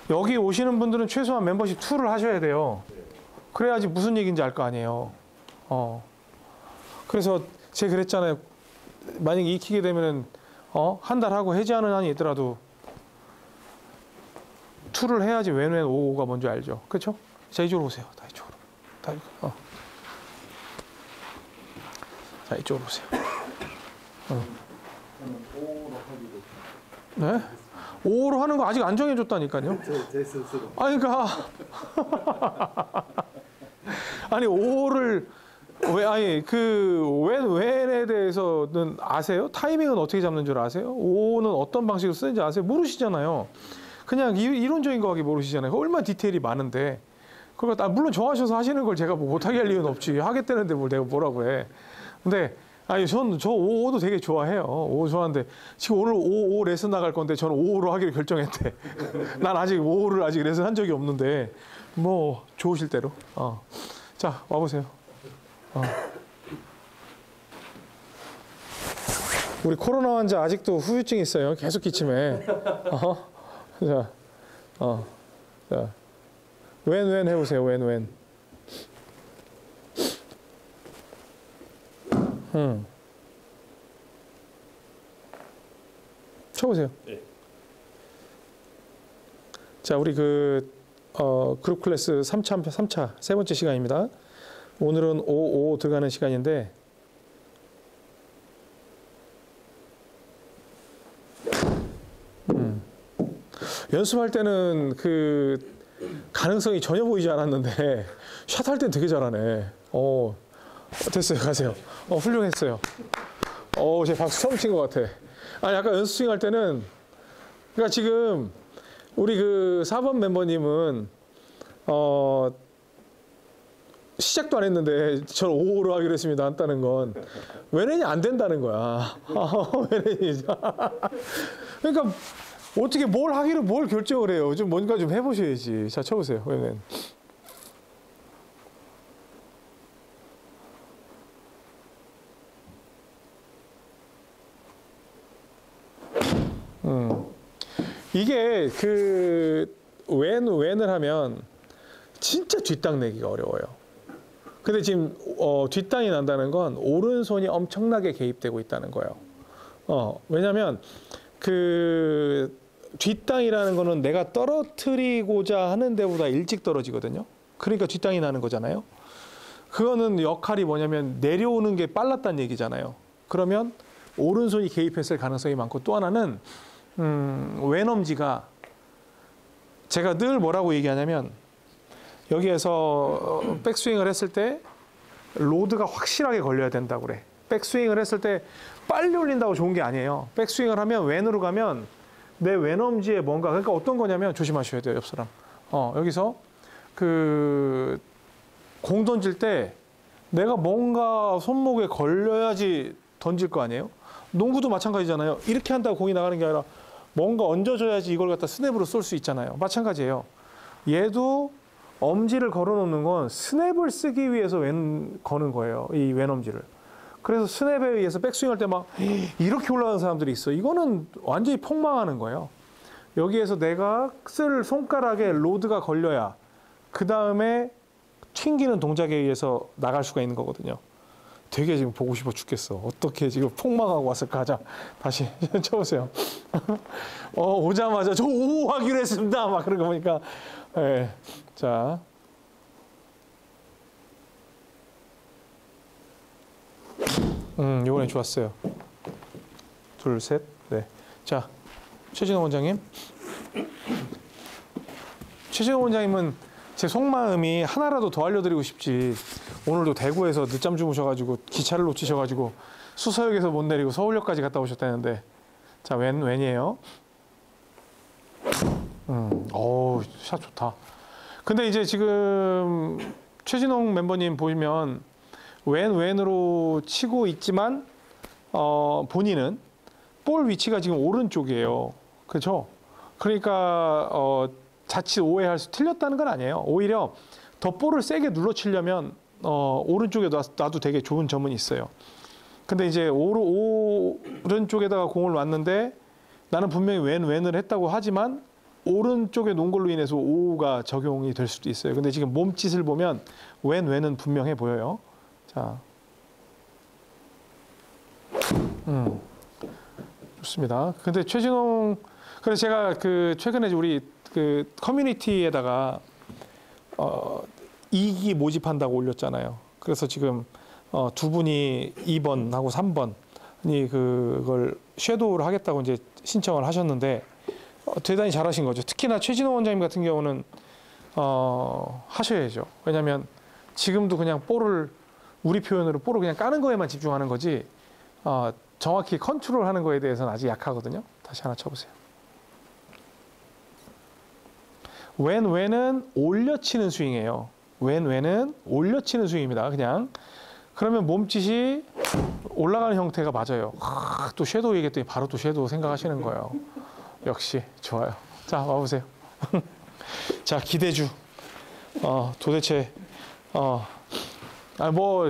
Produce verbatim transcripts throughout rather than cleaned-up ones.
여기 오시는 분들은 최소한 멤버십 이를 하셔야 돼요. 그래야지 무슨 얘기인지 알 거 아니에요. 어. 그래서 제가 그랬잖아요. 만약에 익히게 되면은 어? 한 달 하고 해지하는 한이 있더라도 이를 해야지 웬 웬 오오가 뭔지 알죠. 그렇죠? 자, 이쪽으로 오세요. 다 이쪽으로. 다 이쪽으로. 어. 자, 이쪽으로 오세요. 어. 네? 오오로 하는 거 아직 안 정해줬다니까요. 제, 제 스스로. 아니, 그러니까. 아니, 오오를, 왜, 아니, 그, 웬, 웬에 대해서는 아세요? 타이밍은 어떻게 잡는 줄 아세요? 오오는 어떤 방식으로 쓰는지 아세요? 모르시잖아요. 그냥 이, 이론적인 거밖에 모르시잖아요. 얼마나 디테일이 많은데. 그러니까, 물론 좋아하셔서 하시는 걸 제가 뭐 못하게 할 이유는 없지. 하겠다는데 뭘 내가 뭐라고 해. 근데, 아니, 전, 저 오오도 되게 좋아해요. 오오 좋아하는데, 지금 오늘 오오 레슨 나갈 건데, 저는 오오로 하기로 결정했대. 난 아직 오오를 아직 레슨 한 적이 없는데, 뭐, 좋으실 대로. 어. 자, 와보세요. 어. 우리 코로나 환자 아직도 후유증 있어요. 계속 기침해. 어? 자, 어. 자. 웬, 웬 해보세요. 웬, 웬. 음. 쳐보세요. 네. 자, 우리 그, 어, 그룹 클래스 삼 차, 삼 차, 세 번째 시간입니다. 오늘은 오오 들어가는 시간인데, 음. 연습할 때는 그, 가능성이 전혀 보이지 않았는데, 샷 할 땐 되게 잘하네. 어, 됐어요. 가세요. 어, 훌륭했어요. 어, 제 박수 처음 친 것 같아. 아, 약간 연습 스윙 할 때는, 그러니까 지금, 우리 그 사 번 멤버님은, 어, 시작도 안 했는데, 저는 오오로 하기로 했습니다. 한다는 건, 왜냐면 안 된다는 거야. 왜냐면 그러니까, 어떻게 뭘 하기로 뭘 결정을 해요. 좀 뭔가 좀 해보셔야지. 자, 쳐보세요. 왜냐면. 음. 이게 그 웬, 웬을 하면 진짜 뒷땅 내기가 어려워요. 근데 지금 어, 뒷땅이 난다는 건 오른손이 엄청나게 개입되고 있다는 거예요. 어, 왜냐면 그 뒷땅이라는 거는 내가 떨어뜨리고자 하는 데보다 일찍 떨어지거든요. 그러니까 뒷땅이 나는 거잖아요. 그거는 역할이 뭐냐면 내려오는 게 빨랐다는 얘기잖아요. 그러면 오른손이 개입했을 가능성이 많고, 또 하나는 음, 왼엄지가 제가 늘 뭐라고 얘기하냐면, 여기에서 백스윙을 했을 때 로드가 확실하게 걸려야 된다고 그래. 백스윙을 했을 때 빨리 올린다고 좋은 게 아니에요. 백스윙을 하면 왼으로 가면 내 왼엄지에 뭔가, 그러니까 어떤 거냐면, 조심하셔야 돼요, 옆 사람. 어, 여기서 그 공 던질 때 내가 뭔가 손목에 걸려야지 던질 거 아니에요? 농구도 마찬가지잖아요. 이렇게 한다고 공이 나가는 게 아니라 뭔가 얹어줘야지 이걸 갖다 스냅으로 쏠 수 있잖아요. 마찬가지예요. 얘도 엄지를 걸어놓는 건 스냅을 쓰기 위해서 왼 거는 거예요. 이 왼엄지를. 그래서 스냅에 의해서 백스윙할 때 막 이렇게 올라가는 사람들이 있어. 이거는 완전히 폭망하는 거예요. 여기에서 내가 쓸 손가락에 로드가 걸려야 그 다음에 튕기는 동작에 의해서 나갈 수가 있는 거거든요. 되게 지금 보고 싶어 죽겠어. 어떻게 지금 폭망하고 왔을까. 하자. 다시 쳐보세요. 어, 오자마자 저 오 하기로 했습니다. 막 그런 거 보니까. 네. 자. 음, 요번에 좋았어요. 둘, 셋, 네. 자, 최진호 원장님. 최진호 원장님은 제 속마음이 하나라도 더 알려드리고 싶지. 오늘도 대구에서 늦잠 주무셔가지고 기차를 놓치셔가지고 수서역에서 못 내리고 서울역까지 갔다 오셨다는데, 자, 웬, 웬이에요? 음, 어우, 샷 좋다. 근데 이제 지금 최진홍 멤버님 보시면 웬, 웬으로 치고 있지만, 어, 본인은 볼 위치가 지금 오른쪽이에요. 그렇죠? 그러니까, 어, 자칫 오해할 수, 틀렸다는 건 아니에요. 오히려 더 볼을 세게 눌러 치려면 어, 오른쪽에 놔도 되게 좋은 점은 있어요. 근데 이제 오른, 오른쪽에다가 공을 놨는데 나는 분명히 왼 왼을 했다고 하지만 오른쪽에 놓은 걸로 인해서 오가 적용이 될 수도 있어요. 근데 지금 몸짓을 보면 웬 웬은 분명해 보여요. 자, 음, 좋습니다. 근데 최진홍, 그래서 제가 그 최근에 우리 그 커뮤니티에다가 어, 이기 모집한다고 올렸잖아요. 그래서 지금 어, 두 분이 이 번하고 삼 번이 그걸 섀도우를 하겠다고 이제 신청을 하셨는데 어, 대단히 잘하신 거죠. 특히나 최진호 원장님 같은 경우는 어, 하셔야죠. 왜냐하면 지금도 그냥 볼을 우리 표현으로 볼을 그냥 까는 거에만 집중하는 거지 어, 정확히 컨트롤하는 거에 대해서는 아직 약하거든요. 다시 하나 쳐보세요. 웬 웬은 올려치는 스윙이에요. 웬 웬은 올려치는 스윙입니다. 그냥 그러면 몸짓이 올라가는 형태가 맞아요. 아, 또 섀도우 얘기했더니 바로 또 섀도우 생각하시는 거예요. 역시 좋아요. 자, 와보세요. 자, 기대주. 어, 도대체 어, 아, 뭐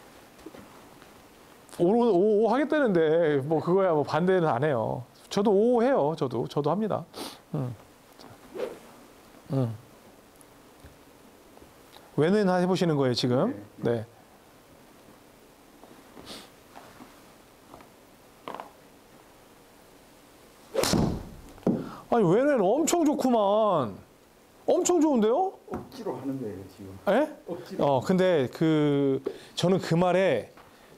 오, 오 하겠다는데 뭐 그거야 뭐 반대는 안 해요. 저도 오 해요. 저도 저도 합니다. 음. 음. 왜는 해보시는 거예요 지금? 네. 아니 왜는 엄청 좋구만. 엄청 좋은데요? 억지로 하는 거예요 지금. 예? 억지로. 어 근데 그 저는 그 말에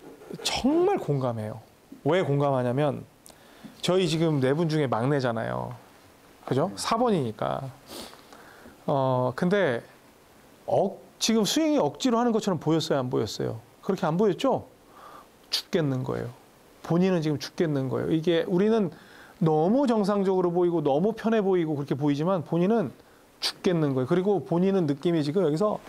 정말 공감해요. 왜 공감하냐면 저희 지금 네 분 중에 막내잖아요. 그죠? 사 번이니까. 어 근데 억 지금 스윙이 억지로 하는 것처럼 보였어요, 안 보였어요? 그렇게 안 보였죠? 죽겠는 거예요. 본인은 지금 죽겠는 거예요. 이게 우리는 너무 정상적으로 보이고 너무 편해 보이고 그렇게 보이지만 본인은 죽겠는 거예요. 그리고 본인은 느낌이 지금 여기서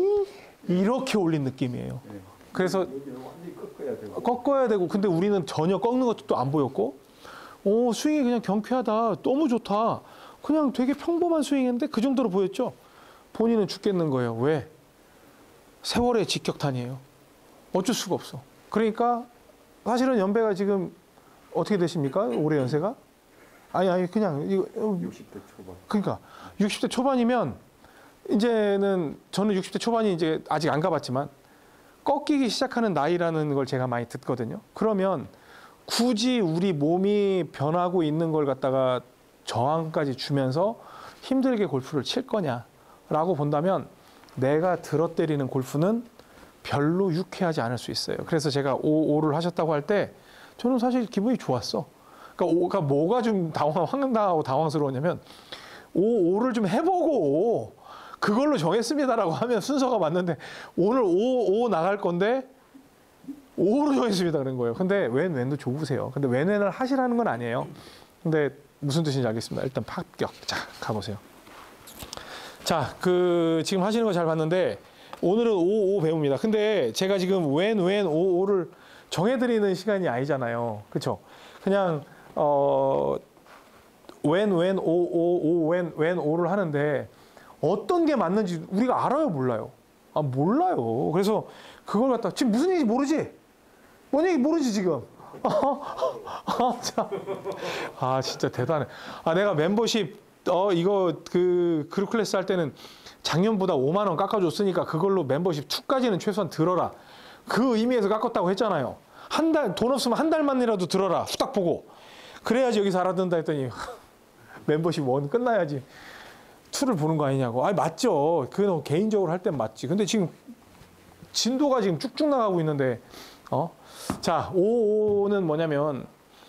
이렇게 올린 느낌이에요. 그래서 완전히 꺾어야 되고. 꺾어야 되고 근데 우리는 전혀 꺾는 것도 또 안 보였고 오 스윙이 그냥 경쾌하다. 너무 좋다. 그냥 되게 평범한 스윙인데 그 정도로 보였죠? 본인은 죽겠는 거예요. 왜? 세월의 직격탄이에요. 어쩔 수가 없어. 그러니까 사실은 연배가 지금 어떻게 되십니까? 올해 연세가? 아니 아니 그냥 이거 육십 대 초반. 그러니까 육십 대 초반이면 이제는 저는 육십 대 초반이 이제 아직 안 가봤지만 꺾이기 시작하는 나이라는 걸 제가 많이 듣거든요. 그러면 굳이 우리 몸이 변하고 있는 걸 갖다가 저항까지 주면서 힘들게 골프를 칠 거냐라고 본다면 내가 들어때리는 골프는 별로 유쾌하지 않을 수 있어요. 그래서 제가 오, 오를 하셨다고 할 때 저는 사실 기분이 좋았어. 그러니까 오가 뭐가 좀 당황, 황당하고 당황스러웠냐면 오, 오를 좀 해보고 그걸로 정했습니다라고 하면 순서가 맞는데 오늘 오, 오 나갈 건데 오로 정했습니다 그런 거예요. 근데 웬 웬도 좋으세요. 근데 웬 웬을 하시라는 건 아니에요. 근데 무슨 뜻인지 알겠습니다. 일단 합격. 자, 가보세요. 자, 그 지금 하시는 거 잘 봤는데 오늘은 오, 오 배웁니다. 근데 제가 지금 웬, 웬, 오, 오를 정해드리는 시간이 아니잖아요. 그렇죠? 그냥 어, 웬, 웬, 오, 오, 오, 웬, 웬, 오를 하는데 어떤 게 맞는지 우리가 알아요, 몰라요? 아, 몰라요. 그래서 그걸 갖다 지금 무슨 얘기인지 모르지? 뭔 얘기 모르지 지금? 아, 참. 아, 진짜 대단해. 아, 내가 멤버십 어 이거 그 그룹 클래스 할 때는 작년보다 오만 원 깎아줬으니까 그걸로 멤버십 이까지는 최소한 들어라. 그 의미에서 깎았다고 했잖아요. 한 달 돈 없으면 한 달만이라도 들어라. 후딱 보고. 그래야지 여기서 알아듣는다 했더니 멤버십 일 끝나야지. 이를 보는 거 아니냐고. 아, 맞죠. 그건 개인적으로 할 땐 맞지. 근데 지금 진도가 지금 쭉쭉 나가고 있는데 어? 자, 오는 뭐냐면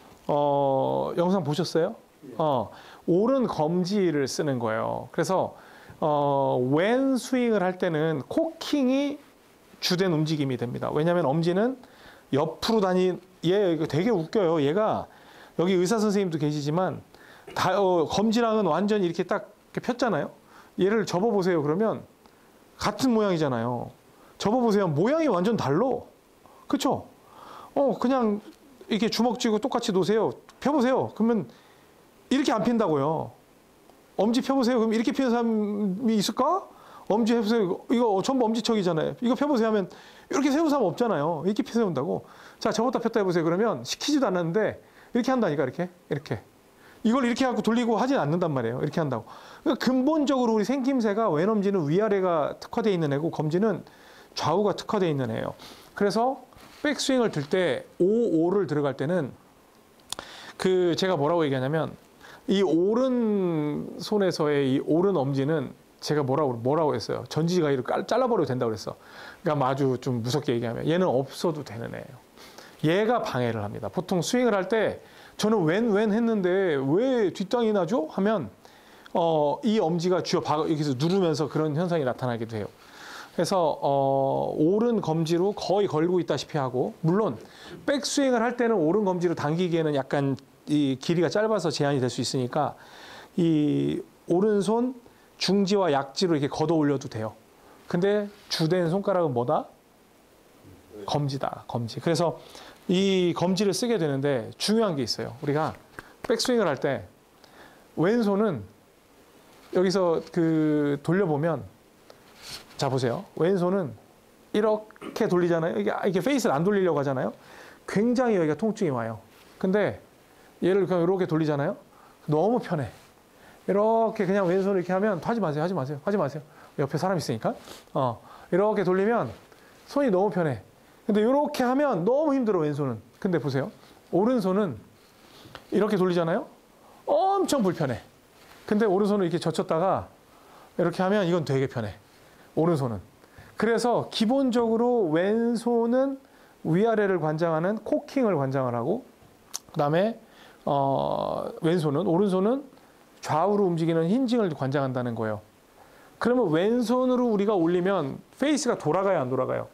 어, 영상 보셨어요? 어, 옳은 검지를 쓰는 거예요. 그래서 어, 왼 스윙을 할 때는 코킹이 주된 움직임이 됩니다. 왜냐하면 엄지는 옆으로 다닌 얘 이거 되게 웃겨요. 얘가 여기 의사 선생님도 계시지만 다, 어, 검지랑은 완전히 이렇게 딱 이렇게 폈잖아요. 얘를 접어보세요. 그러면 같은 모양이잖아요. 접어보세요. 모양이 완전 달라. 그쵸? 어, 그냥 이렇게 주먹 쥐고 똑같이 놓으세요. 펴보세요. 그러면 이렇게 안 핀다고요. 엄지 펴보세요. 그럼 이렇게 피는 사람이 있을까? 엄지 해보세요. 이거, 이거 전부 엄지척이잖아요. 이거 펴보세요 하면 이렇게 세운 사람 없잖아요. 이렇게 세운다고. 자, 접었다 폈다 해보세요. 그러면 시키지도 않았는데 이렇게 한다니까. 이렇게. 이렇게. 이걸 이렇게 갖고 돌리고 하진 않는단 말이에요. 이렇게 한다고. 그러니까 근본적으로 우리 생김새가 왼엄지는 위아래가 특화되어 있는 애고 검지는 좌우가 특화되어 있는 애예요. 그래서 백스윙을 들 때 오, 오를 들어갈 때는 그 제가 뭐라고 얘기하냐면 이 오른손에서의 이 오른 엄지는 제가 뭐라고 뭐라고 했어요. 전지가위로 잘라버려도 된다고 그랬어. 그러니까 아주 좀 무섭게 얘기하면 얘는 없어도 되는 애예요. 얘가 방해를 합니다. 보통 스윙을 할 때 저는 웬 웬 했는데 왜 뒷땅이 나죠? 하면 어, 이 엄지가 쥐어 박 여기서 누르면서 그런 현상이 나타나기도 해요. 그래서 어, 오른 검지로 거의 걸고 있다시피 하고, 물론 백스윙을 할 때는 오른 검지로 당기기에는 약간 이 길이가 짧아서 제한이 될 수 있으니까 이 오른손 중지와 약지로 이렇게 걷어 올려도 돼요. 근데 주된 손가락은 뭐다? 검지다. 검지. 그래서 이 검지를 쓰게 되는데 중요한 게 있어요. 우리가 백스윙을 할 때 왼손은 여기서 그 돌려보면, 자 보세요. 왼손은 이렇게 돌리잖아요. 이게 이렇게 페이스를 안 돌리려고 하잖아요. 굉장히 여기가 통증이 와요. 근데 얘를 그냥 이렇게 돌리잖아요. 너무 편해. 이렇게 그냥 왼손을 이렇게 하면 하지 마세요. 하지 마세요. 하지 마세요. 옆에 사람 있으니까. 어, 이렇게 돌리면 손이 너무 편해. 근데 이렇게 하면 너무 힘들어, 왼손은. 근데 보세요. 오른손은 이렇게 돌리잖아요. 엄청 불편해. 근데 오른손을 이렇게 젖혔다가 이렇게 하면 이건 되게 편해. 오른손은. 그래서 기본적으로 왼손은 위아래를 관장하는 코킹을 관장을 하고, 그 다음에 어, 왼손은, 오른손은 좌우로 움직이는 힌징을 관장한다는 거예요. 그러면 왼손으로 우리가 올리면 페이스가 돌아가야 안 돌아가요?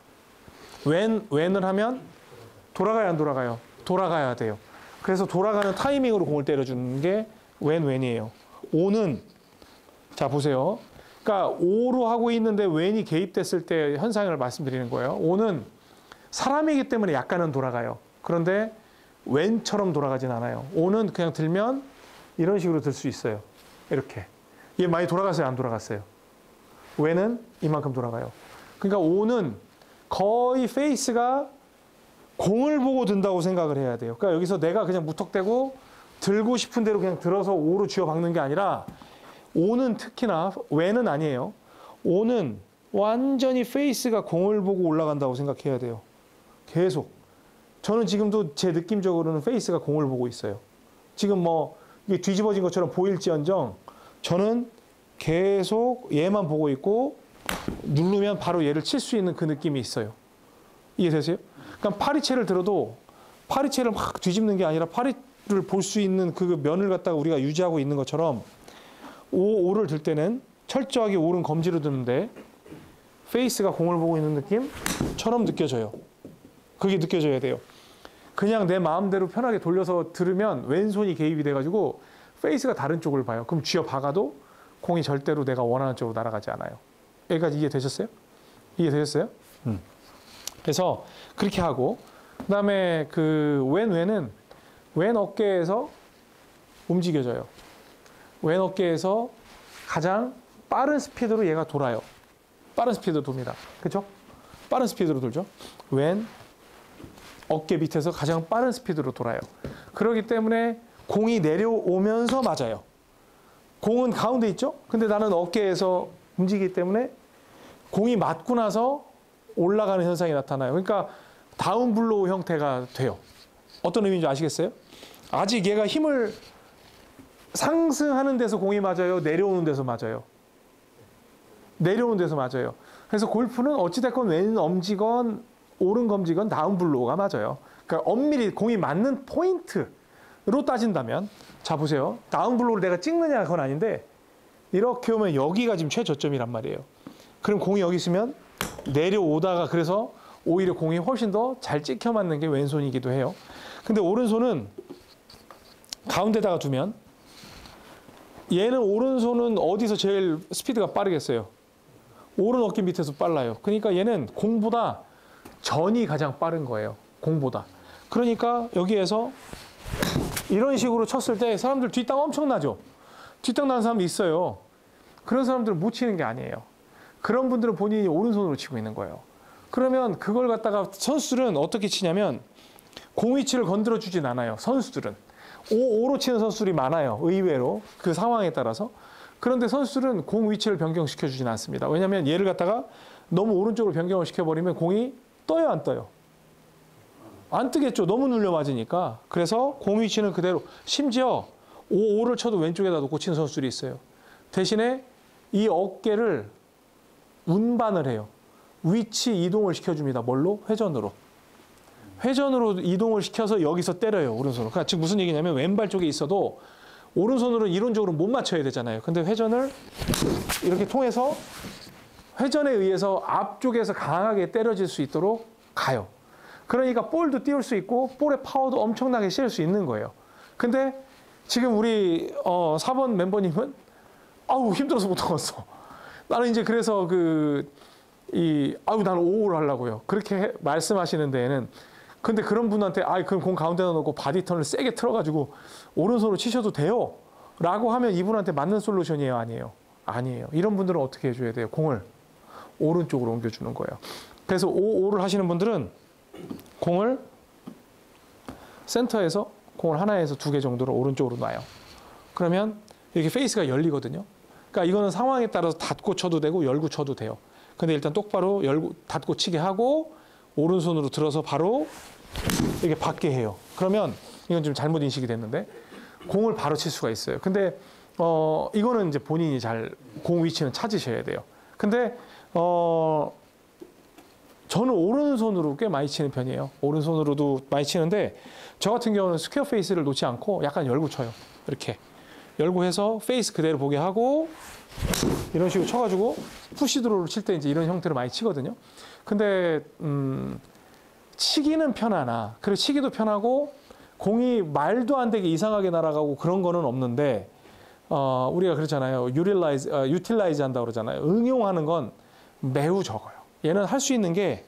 왼, 왼을 하면 돌아가야 안 돌아가요? 돌아가야 돼요. 그래서 돌아가는 타이밍으로 공을 때려주는 게 왼, 왼이에요. 오는, 자 보세요. 그러니까 오로 하고 있는데 왼이 개입됐을 때 현상을 말씀드리는 거예요. 오는 사람이기 때문에 약간은 돌아가요. 그런데 왼처럼 돌아가진 않아요. 오는 그냥 들면 이런 식으로 들 수 있어요. 이렇게. 얘 많이 돌아갔어요? 안 돌아갔어요? 왼은 이만큼 돌아가요. 그러니까 오는 거의 페이스가 공을 보고 든다고 생각을 해야 돼요. 그러니까 여기서 내가 그냥 무턱대고 들고 싶은 대로 그냥 들어서 오로 쥐어 박는 게 아니라, 오는 특히나, 왼은 아니에요. 오는 완전히 페이스가 공을 보고 올라간다고 생각해야 돼요. 계속. 저는 지금도 제 느낌적으로는 페이스가 공을 보고 있어요. 지금 뭐 이게 뒤집어진 것처럼 보일지언정 저는 계속 얘만 보고 있고 누르면 바로 얘를 칠 수 있는 그 느낌이 있어요. 이해되세요? 그러니까 파리채를 들어도 파리채를 막 뒤집는 게 아니라 파리를 볼 수 있는 그 면을 갖다가 우리가 유지하고 있는 것처럼 오, 오를 들 때는 철저하게 오른 검지로 드는데 페이스가 공을 보고 있는 느낌처럼 느껴져요. 그게 느껴져야 돼요. 그냥 내 마음대로 편하게 돌려서 들으면 왼손이 개입이 돼가지고 페이스가 다른 쪽을 봐요. 그럼 쥐어 박아도 공이 절대로 내가 원하는 쪽으로 날아가지 않아요. 여기까지 이해되셨어요? 이해되셨어요? 음. 그래서 그렇게 하고, 그 다음에 그 왼 왼은 왼 어깨에서 움직여져요. 왼 어깨에서 가장 빠른 스피드로 얘가 돌아요. 빠른 스피드로 돕니다. 그렇죠? 빠른 스피드로 돌죠. 왼 어깨 밑에서 가장 빠른 스피드로 돌아요. 그렇기 때문에 공이 내려오면서 맞아요. 공은 가운데 있죠? 근데 나는 어깨에서 움직이기 때문에 공이 맞고 나서 올라가는 현상이 나타나요. 그러니까 다운블로우 형태가 돼요. 어떤 의미인지 아시겠어요? 아직 얘가 힘을 상승하는 데서 공이 맞아요? 내려오는 데서 맞아요? 내려오는 데서 맞아요. 그래서 골프는 어찌됐건 왼 엄지건 오른 검지건 다운블로우가 맞아요. 그러니까 엄밀히 공이 맞는 포인트로 따진다면, 자 보세요. 다운블로우를 내가 찍느냐 그건 아닌데 이렇게 오면 여기가 지금 최저점이란 말이에요. 그럼 공이 여기 있으면 내려오다가, 그래서 오히려 공이 훨씬 더 잘 찍혀 맞는 게 왼손이기도 해요. 근데 오른손은 가운데다가 두면, 얘는 오른손은 어디서 제일 스피드가 빠르겠어요? 오른 어깨 밑에서 빨라요. 그러니까 얘는 공보다 전이 가장 빠른 거예요. 공보다. 그러니까 여기에서 이런 식으로 쳤을 때 사람들 뒷땅 엄청나죠? 뒷땅 나는 사람도 있어요. 그런 사람들은 못 치는 게 아니에요. 그런 분들은 본인이 오른손으로 치고 있는 거예요. 그러면 그걸 갖다가 선수들은 어떻게 치냐면 공 위치를 건드려 주진 않아요. 선수들은. 오, 오로 치는 선수들이 많아요. 의외로. 그 상황에 따라서. 그런데 선수들은 공 위치를 변경시켜 주진 않습니다. 왜냐하면 얘를 갖다가 너무 오른쪽으로 변경을 시켜버리면 공이 떠요, 안 떠요? 안 뜨겠죠. 너무 눌려 맞으니까. 그래서 공 위치는 그대로. 심지어 오, 오를 쳐도 왼쪽에다 놓고 치는 선수들이 있어요. 대신에 이 어깨를 운반을 해요. 위치 이동을 시켜줍니다. 뭘로? 회전으로. 회전으로 이동을 시켜서 여기서 때려요. 오른손으로. 그러니까 즉 무슨 얘기냐면 왼발 쪽에 있어도 오른손으로는 이론적으로 못 맞춰야 되잖아요. 근데 회전을 이렇게 통해서 회전에 의해서 앞쪽에서 강하게 때려질 수 있도록 가요. 그러니까 볼도 띄울 수 있고 볼의 파워도 엄청나게 실을 수 있는 거예요. 근데 지금 우리 어, 사 번 멤버님은 아우 힘들어서 못 하겠어. 나는 이제 그래서 그 이 아우 나는 오를 하려고요. 그렇게 해, 말씀하시는 데에는 근데 그런 분한테 아 그럼 공 가운데다 놓고 바디턴을 세게 틀어가지고 오른손으로 치셔도 돼요. 라고 하면 이분한테 맞는 솔루션이에요, 아니에요? 아니에요. 이런 분들은 어떻게 해줘야 돼요? 공을 오른쪽으로 옮겨주는 거예요. 그래서 오, 오를 하시는 분들은 공을 센터에서 공을 하나에서 두 개 정도로 오른쪽으로 놔요. 그러면 이렇게 페이스가 열리거든요. 그러니까 이거는 상황에 따라서 닫고 쳐도 되고 열고 쳐도 돼요. 근데 일단 똑바로 열고 닫고 치게 하고 오른손으로 들어서 바로 이렇게 받게 해요. 그러면 이건 좀 잘못 인식이 됐는데 공을 바로 칠 수가 있어요. 근데 어 이거는 이제 본인이 잘 공 위치는 찾으셔야 돼요. 근데 어 저는 오른손으로 꽤 많이 치는 편이에요. 오른손으로도 많이 치는데 저 같은 경우는 스퀘어 페이스를 놓지 않고 약간 열고 쳐요. 이렇게 열고 해서 페이스 그대로 보게 하고 이런 식으로 쳐가지고 푸시드로우를 칠 때 이제 이런 형태로 많이 치거든요. 근데 음, 치기는 편하나 그리고 치기도 편하고 공이 말도 안 되게 이상하게 날아가고 그런 거는 없는데 어, 우리가 그렇잖아요. 유틸라이즈, 어, 유틸라이즈 한다고 그러잖아요. 응용하는 건 매우 적어요. 얘는 할 수 있는 게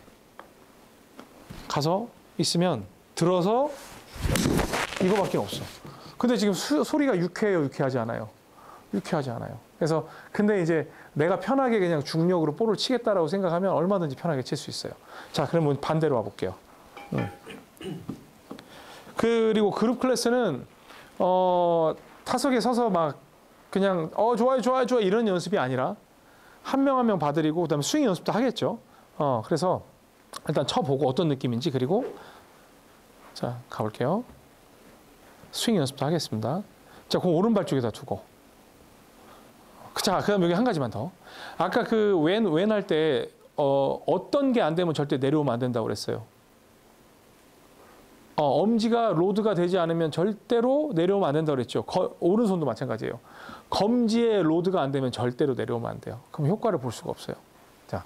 가서 있으면 들어서 이거밖에 없어. 근데 지금 수, 소리가 유쾌해요, 유쾌하지 않아요? 유쾌하지 않아요. 그래서 근데 이제 내가 편하게 그냥 중력으로 볼을 치겠다라고 생각하면 얼마든지 편하게 칠 수 있어요. 자, 그러면 반대로 와볼게요. 음. 그리고 그룹 클래스는 어, 타석에 서서 막 그냥 어 좋아요, 좋아요, 좋아요 이런 연습이 아니라 한 명 한 명 봐드리고 그다음에 스윙 연습도 하겠죠. 어, 그래서 일단 쳐보고 어떤 느낌인지 그리고 자 가볼게요. 스윙 연습도 하겠습니다. 자, 공 오른발 쪽에다 두고. 자, 그다음 여기 한 가지만 더. 아까 그 왼 왼 할 때 어, 어떤 게 안 되면 절대 내려오면 안 된다고 그랬어요. 어, 엄지가 로드가 되지 않으면 절대로 내려오면 안 된다고 그랬죠. 거, 오른손도 마찬가지예요. 검지에 로드가 안 되면 절대로 내려오면 안 돼요. 그럼 효과를 볼 수가 없어요. 자,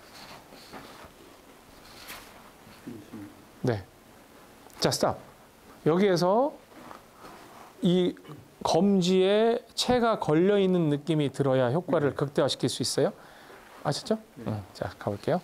네, 자, 스탑. 여기에서 이 검지에 채가 걸려 있는 느낌이 들어야 효과를 극대화시킬 수 있어요. 아셨죠? 네. 응, 자, 가볼게요.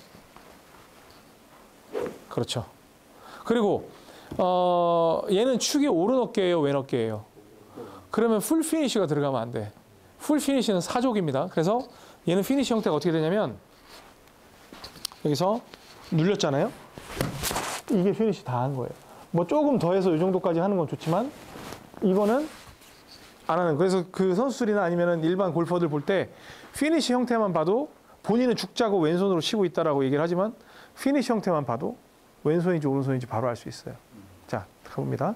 그렇죠. 그리고 어, 얘는 축이 오른 어깨예요, 왼 어깨예요. 그러면 풀 피니쉬가 들어가면 안 돼. 풀 피니쉬는 사족입니다. 그래서 얘는 피니쉬 형태가 어떻게 되냐면 여기서 눌렸잖아요. 이게 피니쉬 다 한 거예요. 뭐 조금 더해서 이 정도까지 하는 건 좋지만 이거는 안 하는. 그래서 그 선수들이나 아니면 일반 골퍼들 볼 때 피니쉬 형태만 봐도 본인은 죽자고 왼손으로 치고 있다라고 얘기를 하지만 피니쉬 형태만 봐도 왼손인지 오른손인지 바로 알 수 있어요. 자, 가봅니다.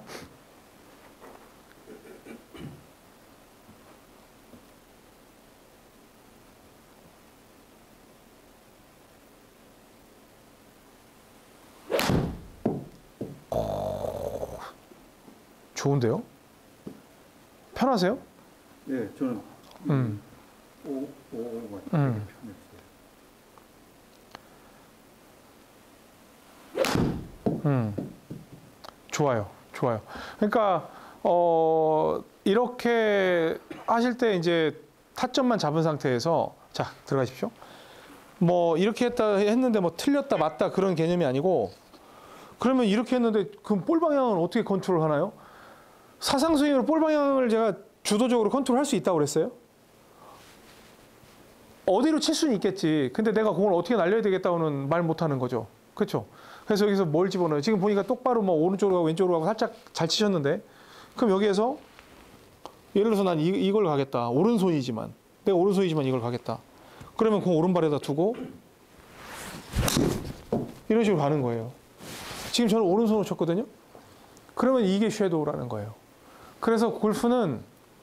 좋은데요? 편하세요? 네, 저는 음. 오, 오, 오가 음. 편했어요. 음. 좋아요. 좋아요. 그러니까 어, 이렇게 하실 때 이제 타점만 잡은 상태에서 자, 들어가십시오. 뭐 이렇게 했다 했는데 뭐 틀렸다 맞다 그런 개념이 아니고 그러면 이렇게 했는데 그럼 볼 방향은 어떻게 컨트롤 하나요? 사상 스윙으로 볼 방향을 제가 주도적으로 컨트롤할 수 있다고 그랬어요? 어디로 칠 수는 있겠지. 근데 내가 공을 어떻게 날려야 되겠다고는 말 못하는 거죠. 그렇죠? 그래서 여기서 뭘 집어넣어요? 지금 보니까 똑바로 뭐 오른쪽으로 가고 왼쪽으로 가고 살짝 잘 치셨는데 그럼 여기에서 예를 들어서 난 이, 이걸 가겠다. 오른손이지만. 내가 오른손이지만 이걸 가겠다. 그러면 공 오른발에다 두고 이런 식으로 가는 거예요. 지금 저는 오른손으로 쳤거든요. 그러면 이게 섀도우라는 거예요. 그래서 골프는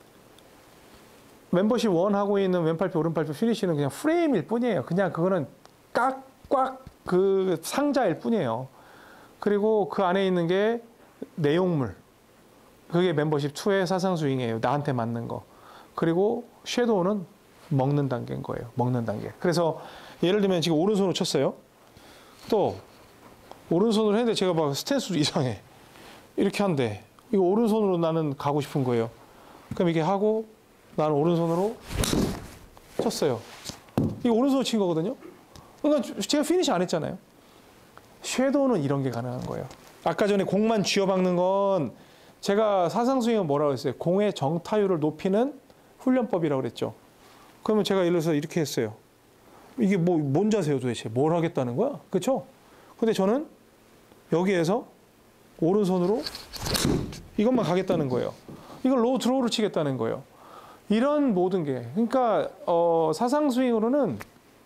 멤버십 일 하고 있는 왼팔표 오른팔표 피니쉬는 그냥 프레임일 뿐이에요. 그냥 그거는 깍꽉 그 상자일 뿐이에요. 그리고 그 안에 있는 게 내용물. 그게 멤버십 이의 사상 스윙이에요. 나한테 맞는 거. 그리고 섀도우는 먹는 단계인 거예요. 먹는 단계. 그래서 예를 들면 지금 오른손으로 쳤어요. 또 오른손으로 했는데 제가 막 스탠스도 이상해. 이렇게 한대. 이거 오른손으로 나는 가고 싶은 거예요. 그럼 이게 하고 나는 오른손으로 쳤어요. 이거 오른손으로 친 거거든요. 그러니까 제가 피니시 안 했잖아요. 섀도우는 이런 게 가능한 거예요. 아까 전에 공만 쥐어박는 건 제가 사상 스윙은 뭐라고 했어요? 공의 정타율을 높이는 훈련법이라고 그랬죠. 그러면 제가 예를 들어서 이렇게 했어요. 이게 뭐, 뭔 자세요 도대체? 뭘 하겠다는 거야? 그렇죠? 근데 저는 여기에서 오른손으로 이것만 가겠다는 거예요. 이걸 로우 드로우를 치겠다는 거예요. 이런 모든 게. 그러니까 어, 사상 스윙으로는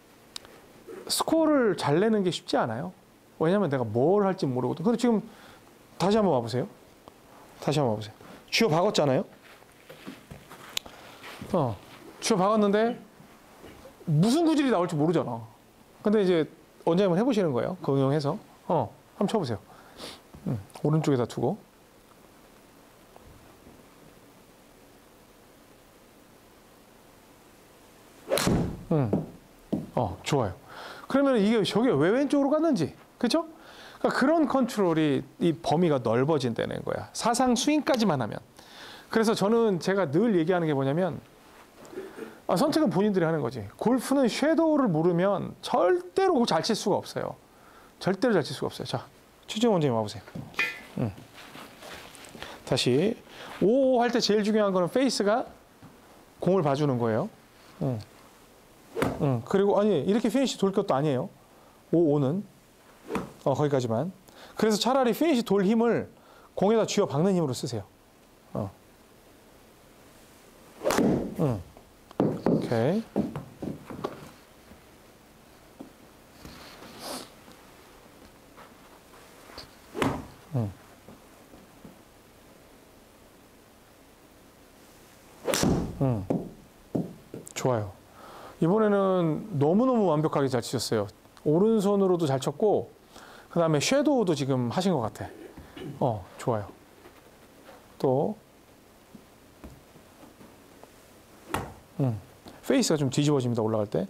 스코어를 잘 내는 게 쉽지 않아요. 왜냐하면 내가 뭘 할지 모르거든. 근데 지금 다시 한번 와보세요. 다시 한번 와보세요. 쥐어 박았잖아요. 어, 쥐어 박았는데 무슨 구질이 나올지 모르잖아. 근데 이제 언제 한번 해보시는 거예요. 그 응용해서. 어, 한번 쳐보세요. 음, 오른쪽에다 두고. 음, 어, 좋아요. 그러면 이게 저게 왜 왼쪽으로 갔는지, 그렇죠? 그러니까 그런 컨트롤이 이 범위가 넓어진다는 거야. 사상 스윙까지만 하면. 그래서 저는 제가 늘 얘기하는 게 뭐냐면, 아, 선택은 본인들이 하는 거지. 골프는 섀도우를 모르면 절대로 잘 칠 수가 없어요. 절대로 잘 칠 수가 없어요. 자, 최재형 원장님 와보세요. 음. 다시 오오 할 때 제일 중요한 거는 페이스가 공을 봐주는 거예요. 음. 음. 그리고 아니 이렇게 피니시 돌 것도 아니에요. 오오는 어, 거기까지만. 그래서 차라리 피니시 돌 힘을 공에다 쥐어 박는 힘으로 쓰세요. 어. 음. 오케이. 음. 음. 좋아요. 이번에는 너무너무 완벽하게 잘 치셨어요. 오른손으로도 잘 쳤고, 그 다음에 섀도우도 지금 하신 것 같아. 어, 좋아요. 또, 음. 페이스가 좀 뒤집어집니다, 올라갈 때.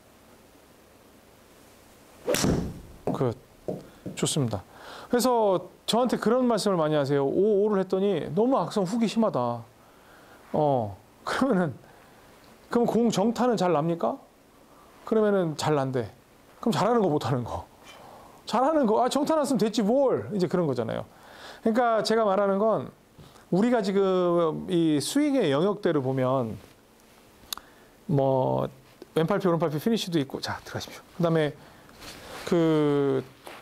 그, 좋습니다. 그래서 저한테 그런 말씀을 많이 하세요. 오, 오를 했더니 너무 악성 훅이 심하다. 어, 그러면은, 그럼 공 정타는 잘 납니까? 그러면은 잘 난대. 그럼 잘하는 거 못하는 거. 잘하는 거, 아, 정타 났으면 됐지 뭘. 이제 그런 거잖아요. 그러니까 제가 말하는 건 우리가 지금 이 스윙의 영역대로 보면 뭐 왼팔표, 오른팔표 피니쉬도 있고, 자, 들어가십시오. 그 다음에 그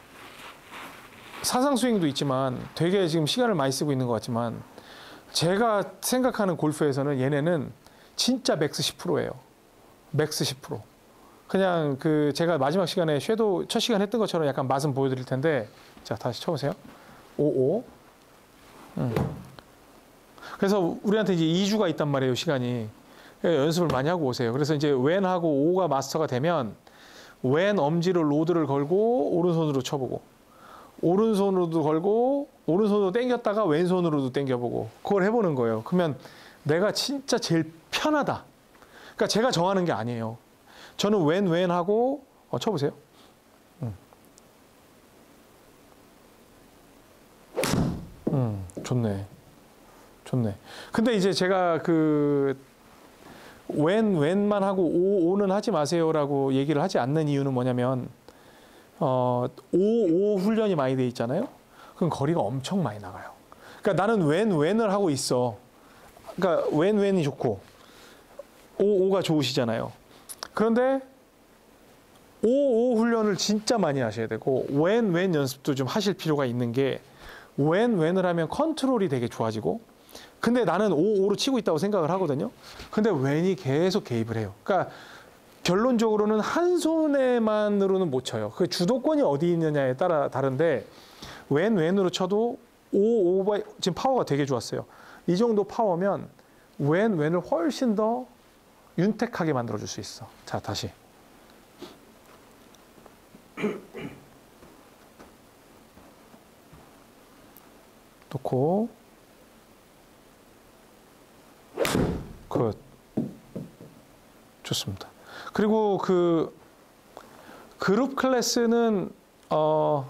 사상 스윙도 있지만 되게 지금 시간을 많이 쓰고 있는 것 같지만 제가 생각하는 골프에서는 얘네는 진짜 맥스 십 퍼센트예요. 맥스 십 퍼센트. 그냥 그 제가 마지막 시간에 섀도우 첫 시간 했던 것처럼 약간 맛은 보여드릴 텐데, 자, 다시 쳐보세요. 오오. 음. 그래서 우리한테 이제 이 주가 있단 말이에요, 시간이. 연습을 많이 하고 오세요. 그래서 이제 왼하고 오가 마스터가 되면 왼 엄지로 로드를 걸고 오른손으로 쳐보고, 오른손으로도 걸고 오른손으로 당겼다가 왼손으로도 당겨보고, 그걸 해보는 거예요. 그러면 내가 진짜 제일 편하다. 그러니까 제가 정하는 게 아니에요. 저는 왼, 왼하고, 어, 쳐보세요. 음. 음, 좋네. 좋네. 근데 이제 제가 그, 왼, 왼만 하고 오, 오는 하지 마세요라고 얘기를 하지 않는 이유는 뭐냐면, 어, 오, 오 훈련이 많이 돼 있잖아요. 그럼 거리가 엄청 많이 나가요. 그러니까 나는 왼, 왼을 하고 있어. 그러니까 왼, 왼이 좋고, 오, 오가 좋으시잖아요. 그런데 오, 오 훈련을 진짜 많이 하셔야 되고, 왼, 왼 연습도 좀 하실 필요가 있는 게, 왼, 왼을 하면 컨트롤이 되게 좋아지고, 근데 나는 오, 오로 치고 있다고 생각을 하거든요. 근데 왼이 계속 개입을 해요. 그러니까 결론적으로는 한 손에만으로는 못 쳐요. 그 주도권이 어디 있느냐에 따라 다른데 왼 왼으로 쳐도 오, 오바 지금 파워가 되게 좋았어요. 이 정도 파워면 왼 왼을 훨씬 더 윤택하게 만들어줄 수 있어. 자, 다시. 놓고 굿. 좋습니다. 그리고 그 그룹 클래스는 어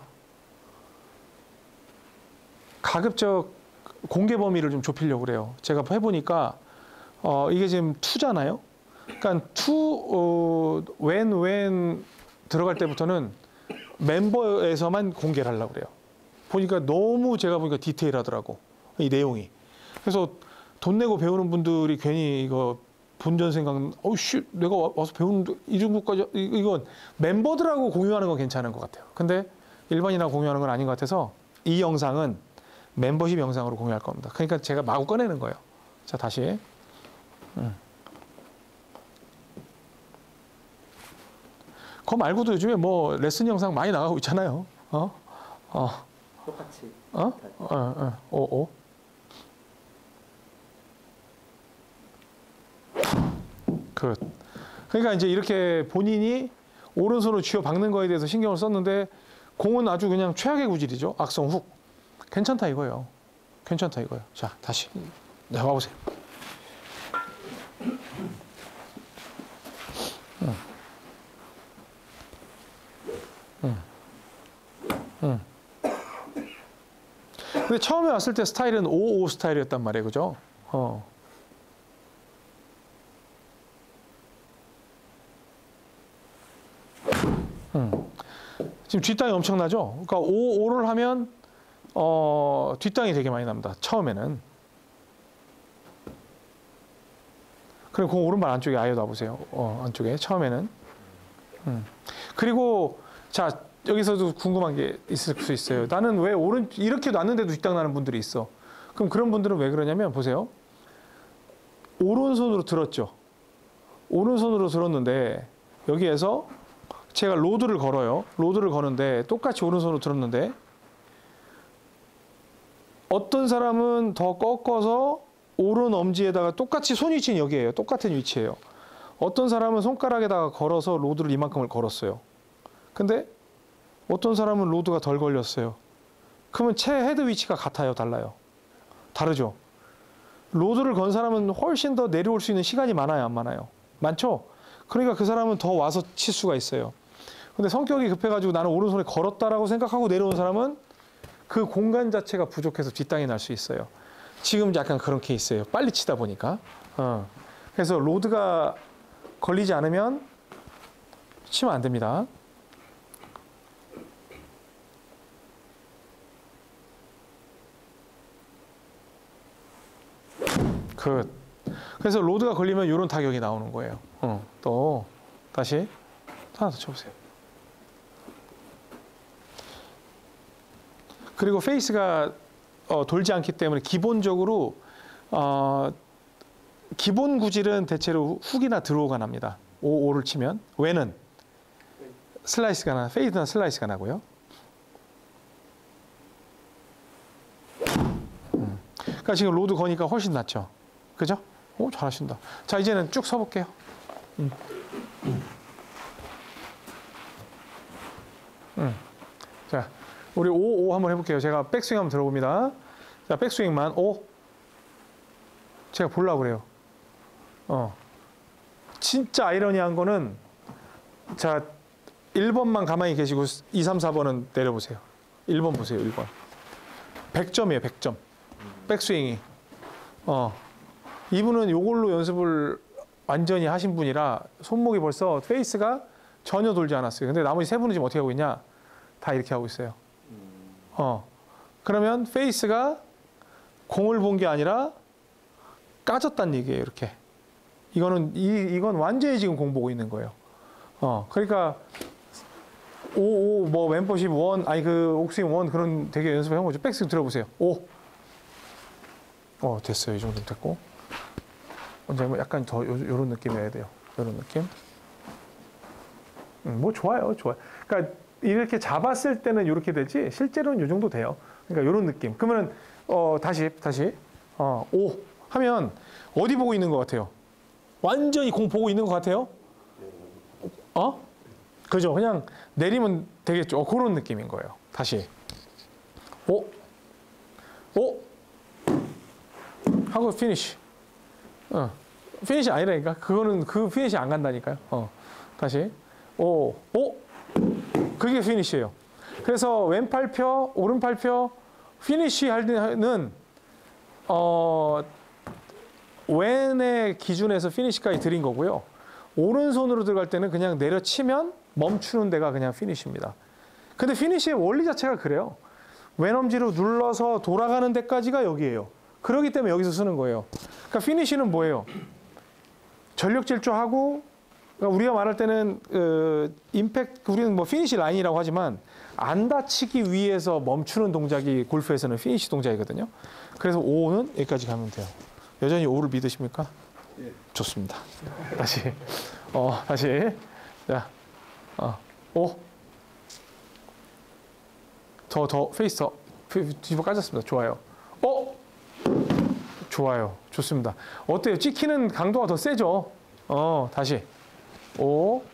가급적 공개 범위를 좀 좁히려고 그래요. 제가 해보니까 어 이게 지금 투잖아요. 그러니까 투 웬 웬 들어갈 때부터는 멤버에서만 공개를 하려고 그래요. 보니까 너무 제가 보니까 디테일하더라고 이 내용이. 그래서 돈 내고 배우는 분들이 괜히 이거 본전 생각, 어우씨, 내가 와서 배우는데 이 정도까지, 이건 멤버들하고 공유하는 건 괜찮은 것 같아요. 근데 일반인하고 공유하는 건 아닌 것 같아서 이 영상은 멤버십 영상으로 공유할 겁니다. 그러니까 제가 마구 꺼내는 거예요. 자, 다시. 음. 그거 말고도 요즘에 뭐 레슨 영상 많이 나가고 있잖아요. 어? 어. 똑같이. 어? 어, 어, 오, 오. 굿. 그러니까 이제 이렇게 본인이 오른손으로 쥐어 박는 거에 대해서 신경을 썼는데 공은 아주 그냥 최악의 구질이죠. 악성 훅. 괜찮다 이거예요. 괜찮다 이거예요. 자, 다시. 네, 와보세요. 응. 응. 응. 근데 처음에 왔을 때 스타일은 오 오 스타일이었단 말이에요. 그죠? 어. 음. 지금 뒷땅이 엄청나죠? 그러니까 오, 오를 하면 어, 뒷땅이 되게 많이 납니다. 처음에는. 그리고 그 오른발 안쪽에 아예 놔보세요. 어, 안쪽에 처음에는. 음. 그리고 자 여기서도 궁금한 게 있을 수 있어요. 나는 왜 오른 이렇게 놨는데도 뒷땅 나는 분들이 있어. 그럼 그런 분들은 왜 그러냐면 보세요. 오른손으로 들었죠. 오른손으로 들었는데 여기에서 제가 로드를 걸어요. 로드를 거는데 똑같이 오른손으로 들었는데 어떤 사람은 더 꺾어서 오른 엄지에다가 똑같이 손 위치는 여기에요. 똑같은 위치예요. 어떤 사람은 손가락에다가 걸어서 로드를 이만큼을 걸었어요. 근데 어떤 사람은 로드가 덜 걸렸어요. 그러면 채 헤드 위치가 같아요? 달라요? 다르죠? 로드를 건 사람은 훨씬 더 내려올 수 있는 시간이 많아요? 안 많아요? 많죠? 그러니까 그 사람은 더 와서 칠 수가 있어요. 근데 성격이 급해가지고 나는 오른손에 걸었다라고 생각하고 내려온 사람은 그 공간 자체가 부족해서 뒷땅이 날 수 있어요. 지금 약간 그런 케이스예요. 빨리 치다 보니까. 어. 그래서 로드가 걸리지 않으면 치면 안 됩니다. 굿. 그래서 로드가 걸리면 이런 타격이 나오는 거예요. 어. 또 다시 하나 더 쳐보세요. 그리고 페이스가 어, 돌지 않기 때문에 기본적으로 어, 기본 구질은 대체로 훅이나 드로우가 납니다. 오, 오를 치면 왼은 슬라이스가 나, 페이드나 슬라이스가 나고요. 음. 그러니까 지금 로드 거니까 훨씬 낫죠. 그죠? 오, 잘하신다. 자, 이제는 쭉 서볼게요. 음. 음. 음. 자, 우리 오, 오 한번 해볼게요. 제가 백스윙 한번 들어봅니다. 자, 백스윙만 오. 제가 보려고 그래요. 어. 진짜 아이러니한 거는 자, 일 번만 가만히 계시고 이, 삼, 사 번은 내려보세요. 일 번 보세요. 일 번. 백 점이에요. 백 점. 백스윙이. 어. 이분은 이걸로 연습을 완전히 하신 분이라 손목이 벌써 페이스가 전혀 돌지 않았어요. 근데 나머지 세 분은 지금 어떻게 하고 있냐? 다 이렇게 하고 있어요. 어. 그러면 페이스가 공을 본 게 아니라 까졌다는 얘기예요. 이렇게. 이거는 이 이건 완전히 지금 공 보고 있는 거예요. 어. 그러니까 오, 오, 뭐 멤버십 원, 아니 그 옥스윙 원 그런 되게 연습을 해본 거죠. 백스윙 들어보세요. 오. 어, 됐어요. 이 정도 됐고. 이제 뭐 약간 더 요, 요런 느낌이어야 돼요. 요런 느낌. 음, 뭐 좋아요. 좋아요. 그러니까 이렇게 잡았을 때는 이렇게 되지 실제로는 이 정도 돼요. 그러니까 요런 느낌. 그러면 어, 다시 다시 어, 오 하면 어디 보고 있는 것 같아요? 완전히 공 보고 있는 것 같아요? 어? 그죠? 그냥 내리면 되겠죠. 어, 그런 느낌인 거예요. 다시 오, 오 하고 피니시. 어, 피니시 아니라니까. 그거는 그 피니시 안 간다니까요. 어, 다시 오, 오, 그게 피니시예요. 그래서 왼팔 펴, 오른팔 펴, 피니시 할 때는 어, 왼의 기준에서 피니시까지 드린 거고요. 오른손으로 들어갈 때는 그냥 내려치면 멈추는 데가 그냥 피니시입니다. 근데 피니시의 원리 자체가 그래요. 왼 엄지로 눌러서 돌아가는 데까지가 여기예요. 그렇기 때문에 여기서 쓰는 거예요. 그러니까 피니시는 뭐예요? 전력 질주하고, 그러니까 우리가 말할 때는 그 임팩트, 우리는 뭐 피니시 라인이라고 하지만 안 다치기 위해서 멈추는 동작이 골프에서는 피니시 동작이거든요. 그래서 오는 여기까지 가면 돼요. 여전히 오를 믿으십니까? 예. 좋습니다. 다시, 어, 다시, 자, 어, 오, 더, 더 페이스 더 뒤집어 까졌습니다. 좋아요. 어, 좋아요. 좋습니다. 어때요? 찍히는 강도가 더 세죠? 어, 다시, 오,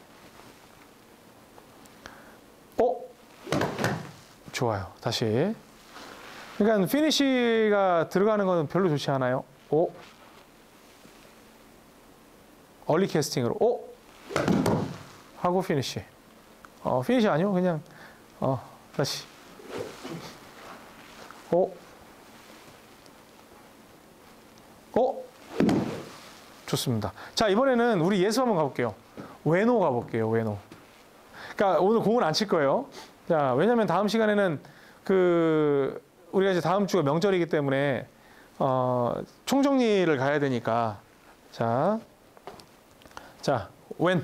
오, 좋아요. 다시. 그러니까 피니시가 들어가는 건 별로 좋지 않아요. 오, 얼리 캐스팅으로 오 하고 피니시. 어, 피니시 아니요, 그냥 어, 다시 오, 오, 좋습니다. 자, 이번에는 우리 예습 한번 가볼게요. 왼호 가볼게요. 왼호. 그러니까 오늘 공은 안 칠 거예요. 자, 왜냐하면 다음 시간에는 그 우리가 이제 다음 주가 명절이기 때문에 어, 총정리를 가야 되니까. 자, 자, 왼.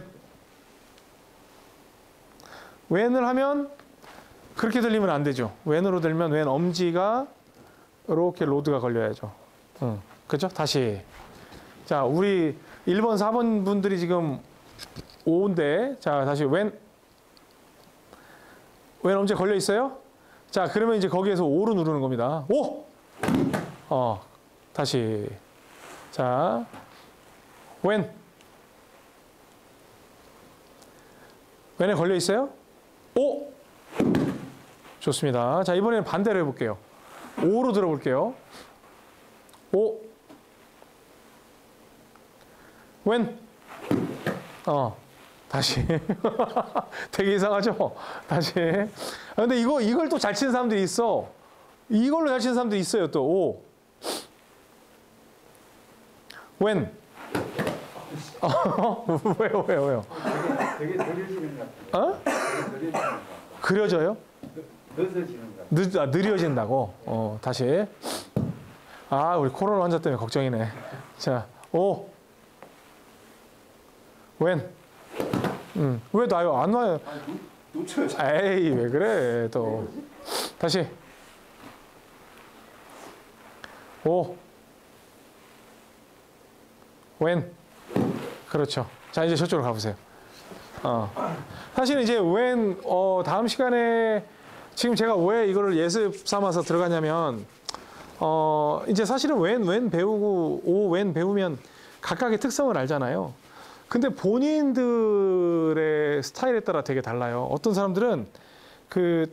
왼을 하면 그렇게 들리면 안 되죠. 왼으로 들면 왼 엄지가 이렇게 로드가 걸려야죠. 응, 그죠? 다시. 자, 우리 일 번, 사 번 분들이 지금 오인데, 자, 다시 왼. 왼 엄지 걸려 있어요? 자, 그러면 이제 거기에서 오로 누르는 겁니다. 오! 어, 다시. 자, 왼. 왼에 걸려 있어요? 오! 좋습니다. 자, 이번에는 반대로 해볼게요. 오로 들어볼게요. 오. 왼. 어, 다시. 되게 이상하죠? 다시. 아, 근데 이거, 이걸 또 잘 치는 사람들이 있어. 이걸로 잘 치는 사람들이 있어요, 또. 오. 왼. 어, 왜요, 왜요, 왜요? 되게 느려지는 것 같아요. 어? 되게 느려지는 것 같아요. 그려져요? 늦어지는 것 같아요. 늦, 아, 느려진다고? 어, 다시. 아, 우리 코로나 환자 때문에 걱정이네. 자, 오. 왼. 음, 왜 나요? 안 와요? 아, 놓- 놓쳐요. 에이, 왜 그래, 또. 다시. 오. 왼. 그렇죠. 자, 이제 저쪽으로 가보세요. 어. 사실은 이제 왼, 어, 다음 시간에 지금 제가 왜 이거를 예습 삼아서 들어가냐면, 어, 이제 사실은 왼, 왼 배우고, 오, 왼 배우면 각각의 특성을 알잖아요. 근데 본인들의 스타일에 따라 되게 달라요. 어떤 사람들은 그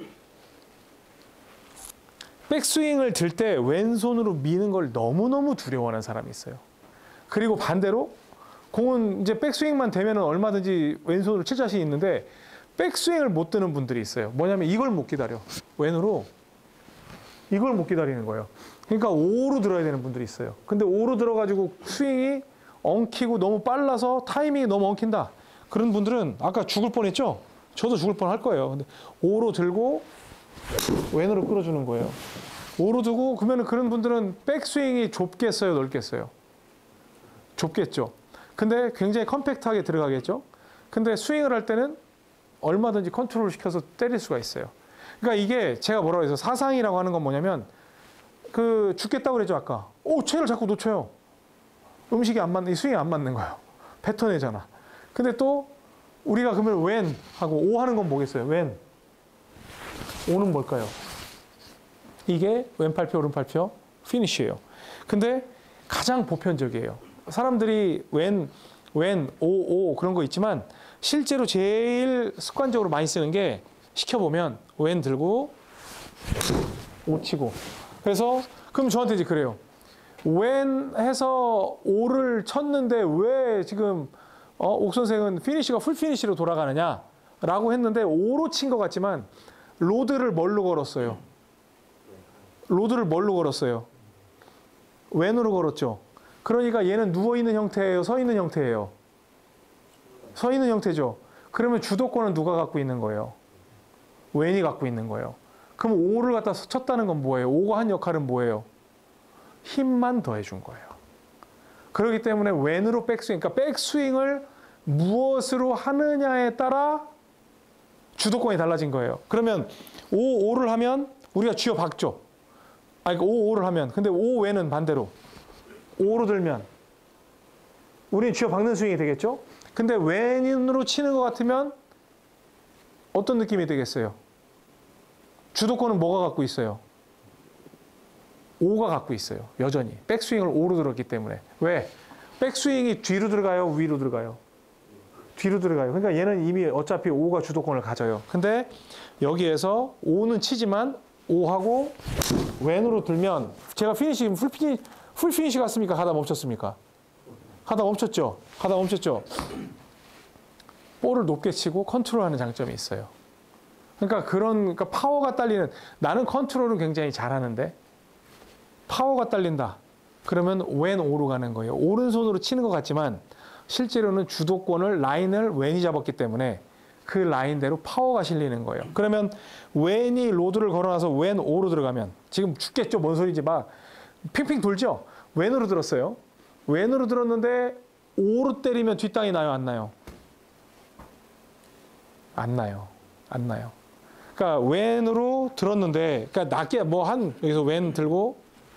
백스윙을 들 때 왼손으로 미는 걸 너무너무 두려워하는 사람이 있어요. 그리고 반대로 공은 이제 백스윙만 되면 얼마든지 왼손으로 칠 자신이 있는데 백스윙을 못 드는 분들이 있어요. 뭐냐면 이걸 못 기다려. 왼으로 이걸 못 기다리는 거예요. 그러니까 오로 들어야 되는 분들이 있어요. 근데 오로 들어가지고 스윙이 엉키고 너무 빨라서 타이밍이 너무 엉킨다. 그런 분들은 아까 죽을 뻔했죠? 저도 죽을 뻔할 거예요. 근데 오로 들고 왼으로 끌어주는 거예요. 오로 두고 그러면 그런 분들은 백스윙이 좁겠어요, 넓겠어요? 좁겠죠. 근데 굉장히 컴팩트하게 들어가겠죠. 근데 스윙을 할 때는 얼마든지 컨트롤 시켜서 때릴 수가 있어요. 그러니까 이게 제가 뭐라고 해서 사상이라고 하는 건 뭐냐면 그 죽겠다고 그랬죠 아까. 오, 채를 자꾸 놓쳐요. 음식이 안 맞는, 스윙이 안 맞는 거예요. 뱉어내잖아. 근데 또 우리가 그러면 when 하고 오 하는 건 뭐겠어요? when. 오는 뭘까요? 이게 왼팔표 오른팔표 finish예요. 근데 가장 보편적이에요. 사람들이 when, when, 오, 오 그런 거 있지만 실제로 제일 습관적으로 많이 쓰는 게 시켜보면 when 들고 오 치고. 그래서 그럼 저한테 이제 그래요. when 해서 오를 쳤는데 왜 지금 어, 옥 선생은 피니시가 풀 피니시로 돌아가느냐라고 했는데 오로 친 것 같지만 로드를 뭘로 걸었어요? 로드를 뭘로 걸었어요? when으로 걸었죠. 그러니까 얘는 누워있는 형태예요? 서있는 형태예요? 서있는 형태죠. 그러면 주도권은 누가 갖고 있는 거예요? when이 갖고 있는 거예요. 그럼 오를 갖다 쳤다는 건 뭐예요? 오가 한 역할은 뭐예요? 힘만 더해준 거예요. 그렇기 때문에 when으로 백스윙, 그러니까 백스윙을 무엇으로 하느냐에 따라 주도권이 달라진 거예요. 그러면 오, 오를 하면 우리가 쥐어박죠. 아니, 그러니까 오, 오를 하면. 근데 오, when은 반대로. 오로 들면 우리는 쥐어박는 스윙이 되겠죠? 근데 when으로 치는 것 같으면 어떤 느낌이 되겠어요? 주도권은 뭐가 갖고 있어요? 오가 갖고 있어요. 여전히. 백스윙을 오로 들었기 때문에. 왜? 백스윙이 뒤로 들어가요? 위로 들어가요? 뒤로 들어가요. 그러니까 얘는 이미 어차피 오가 주도권을 가져요. 근데 여기에서 오는 치지만 오하고 when으로 들면 제가 피니시, 풀 피니, 풀 피니시 갔습니까? 하다 멈췄습니까? 하다 멈췄죠? 하다 멈췄죠? 볼을 높게 치고 컨트롤하는 장점이 있어요. 그러니까 그런 그러니까 파워가 딸리는 나는 컨트롤은 굉장히 잘하는데 파워가 딸린다. 그러면 when 오로 가는 거예요. 오른손으로 치는 것 같지만 실제로는 주도권을 라인을 when이 잡았기 때문에 그 라인대로 파워가 실리는 거예요. 그러면 when이 로드를 걸어놔서 when 오로 들어가면 지금 죽겠죠. 뭔 소리인지 막 핑핑 돌죠. when으로 들었어요. when으로 들었는데 오로 때리면 뒷땅이 나요, 안 나요? 안 나요. 안 나요. 그러니까 when으로 들었는데 그러니까 낮게 뭐 한 여기서 when 들고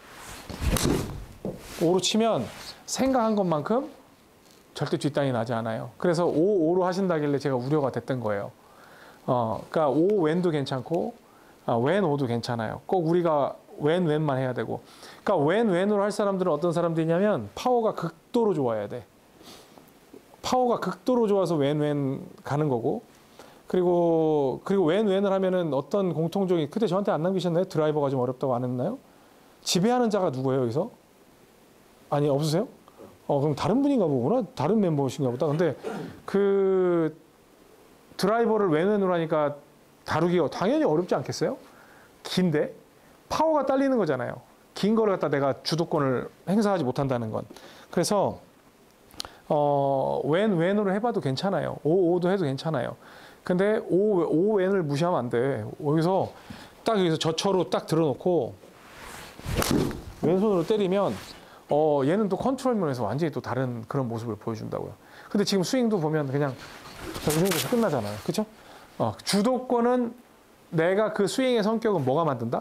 오로 치면 생각한 것만큼 절대 뒷땅이 나지 않아요. 그래서 오, 오로 하신다길래 제가 우려가 됐던 거예요. 어, 그러니까 오, when도 괜찮고 아, when, 오도 괜찮아요. 꼭 우리가 when, when만 해야 되고. 그러니까 when, when으로 할 사람들은 어떤 사람들이냐면 파워가 극도로 좋아야 돼. 파워가 극도로 좋아서 when, when 가는 거고. 그리고 그리고 when, when을 하면은 어떤 공통적인 그때 저한테 안 남기셨나요? 드라이버가 좀 어렵다고 안 했나요? 지배하는 자가 누구예요, 여기서? 아니, 없으세요? 어, 그럼 다른 분인가 보구나. 다른 멤버신가 보다. 근데 그 드라이버를 왼왼으로 하니까 다루기가 당연히 어렵지 않겠어요? 긴데 파워가 딸리는 거잖아요. 긴 거를 갖다 내가 주도권을 행사하지 못한다는 건. 그래서 어, 왼 왼으로 해봐도 괜찮아요. 오 오도 해도 괜찮아요. 근데 오 오 왼을 무시하면 안 돼. 여기서 딱 여기서 저처로 딱 들어놓고 왼손으로 때리면 어, 얘는 또 컨트롤 면에서 완전히 또 다른 그런 모습을 보여준다고요. 근데 지금 스윙도 보면 그냥 이 정도에서 끝나잖아요. 그렇죠? 어, 주도권은 내가 그 스윙의 성격은 뭐가 만든다?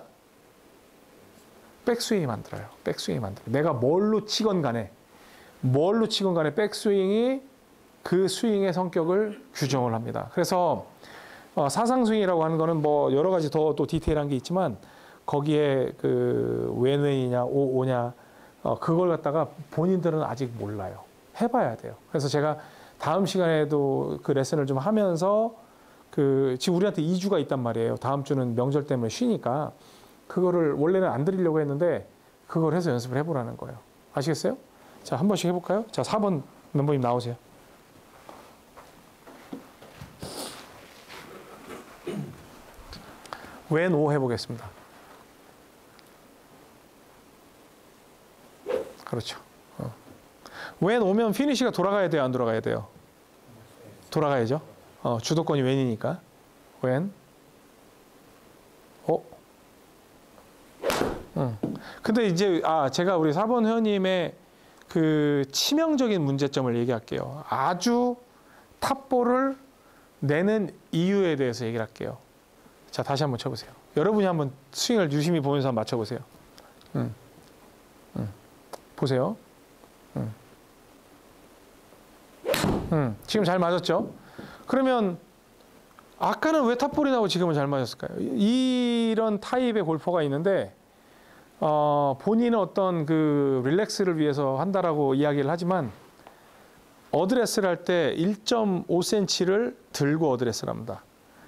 백스윙이 만들어요. 백스윙이 만들어요. 내가 뭘로 치건 간에 뭘로 치건 간에 백스윙이 그 스윙의 성격을 규정을 합니다. 그래서 어, 사상 스윙이라고 하는 거는 뭐 여러 가지 더 또 디테일한 게 있지만 거기에 그 왼왼이냐 오 오냐 어, 그걸 갖다가 본인들은 아직 몰라요. 해봐야 돼요. 그래서 제가 다음 시간에도 그 레슨을 좀 하면서 그 지금 우리한테 이 주가 있단 말이에요. 다음 주는 명절 때문에 쉬니까 그거를 원래는 안 드리려고 했는데 그걸 해서 연습을 해보라는 거예요. 아시겠어요? 자, 한 번씩 해볼까요? 자, 사 번 멤버님 나오세요. 왼 오 해보겠습니다. 그렇죠. 어. 왼 오면 피니시가 돌아가야 돼요? 안 돌아가야 돼요? 돌아가야죠. 어, 주도권이 왼이니까. 왼. 어? 응. 근데 이제, 아, 제가 우리 사 번 회원님의 그 치명적인 문제점을 얘기할게요. 아주 탑볼을 내는 이유에 대해서 얘기를 할게요. 자, 다시 한번 쳐보세요. 여러분이 한번 스윙을 유심히 보면서 한번 맞춰보세요. 음. 음. 보세요. 음. 음. 지금 잘 맞았죠? 그러면 아까는 왜 탑볼이 나고 지금은 잘 맞았을까요? 이런 타입의 골퍼가 있는데 어, 본인은 어떤 그 릴렉스를 위해서 한다라고 이야기를 하지만 어드레스를 할 때 일 점 오 센티미터를 들고 어드레스를 합니다.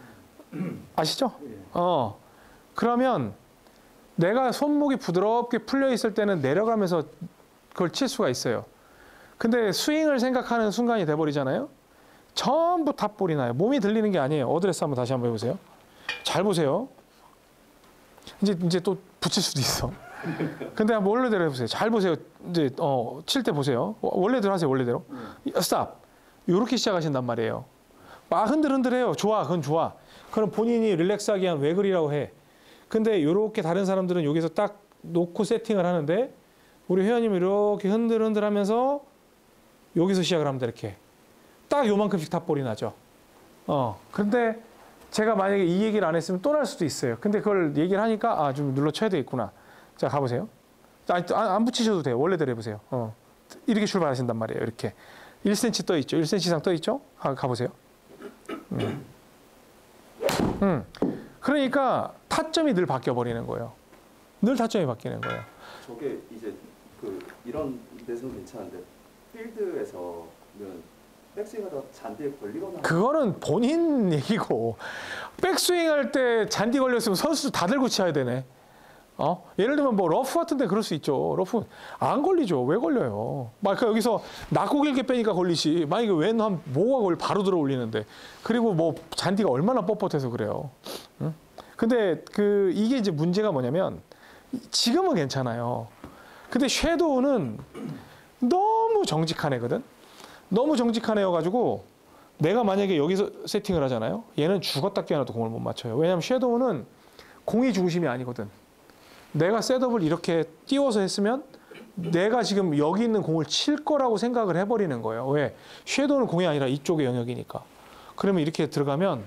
아시죠? 어. 그러면 내가 손목이 부드럽게 풀려 있을 때는 내려가면서 그걸 칠 수가 있어요. 근데 스윙을 생각하는 순간이 돼버리잖아요. 전부 탑볼이 나요. 몸이 들리는 게 아니에요. 어드레스 한번 다시 한번 해보세요. 잘 보세요. 이제 이제 또 붙일 수도 있어. 근데 한번 원래대로 해보세요. 잘 보세요. 이제 어, 칠 때 보세요. 원래대로 하세요. 원래대로. 스탑. 이렇게 시작하신단 말이에요. 막 흔들흔들해요. 좋아. 그건 좋아. 그럼 본인이 릴렉스하기 위한 외글이라고 해. 근데 이렇게 다른 사람들은 여기서 딱 놓고 세팅을 하는데 우리 회원님이 이렇게 흔들흔들하면서 여기서 시작을 합니다. 이렇게. 딱 요만큼씩 탑볼이 나죠. 어. 근데 제가 만약에 이 얘기를 안 했으면 또 날 수도 있어요. 근데 그걸 얘기를 하니까 아, 좀 눌러 쳐야 되겠구나. 자, 가보세요. 안, 안 붙이셔도 돼요. 원래대로 해보세요. 어. 이렇게 출발하신단 말이에요. 이렇게. 일 센티미터 떠 있죠. 일 센티미터 이상 떠 있죠. 가, 가보세요. 음. 음. 그러니까 타점이 늘 바뀌어 버리는 거예요. 늘 타점이 바뀌는 거예요. 저게 이제 그 이런 데서는 괜찮은데 필드에서는 백스윙하다 잔디에 걸리거나 그거는 본인 얘기고 백스윙 할 때 잔디 걸렸으면 선수 다 들고 쳐야 되네. 어? 예를 들면 뭐 러프 같은데 그럴 수 있죠. 러프 안 걸리죠. 왜 걸려요? 막 그러니까 여기서 낙고 길게 빼니까 걸리지. 만약에 왼 한 뭐가 걸리 바로 들어 올리는데. 그리고 뭐 잔디가 얼마나 뻣뻣해서 그래요. 응? 근데 그 이게 이제 문제가 뭐냐면 지금은 괜찮아요. 근데 섀도우는 너무 정직한 애거든. 너무 정직한 애여가지고 내가 만약에 여기서 세팅을 하잖아요. 얘는 죽었다 깨어나도 공을 못 맞춰요. 왜냐하면 섀도우는 공이 중심이 아니거든. 내가 셋업을 이렇게 띄워서 했으면 내가 지금 여기 있는 공을 칠 거라고 생각을 해버리는 거예요. 왜? 섀도우는 공이 아니라 이쪽의 영역이니까. 그러면 이렇게 들어가면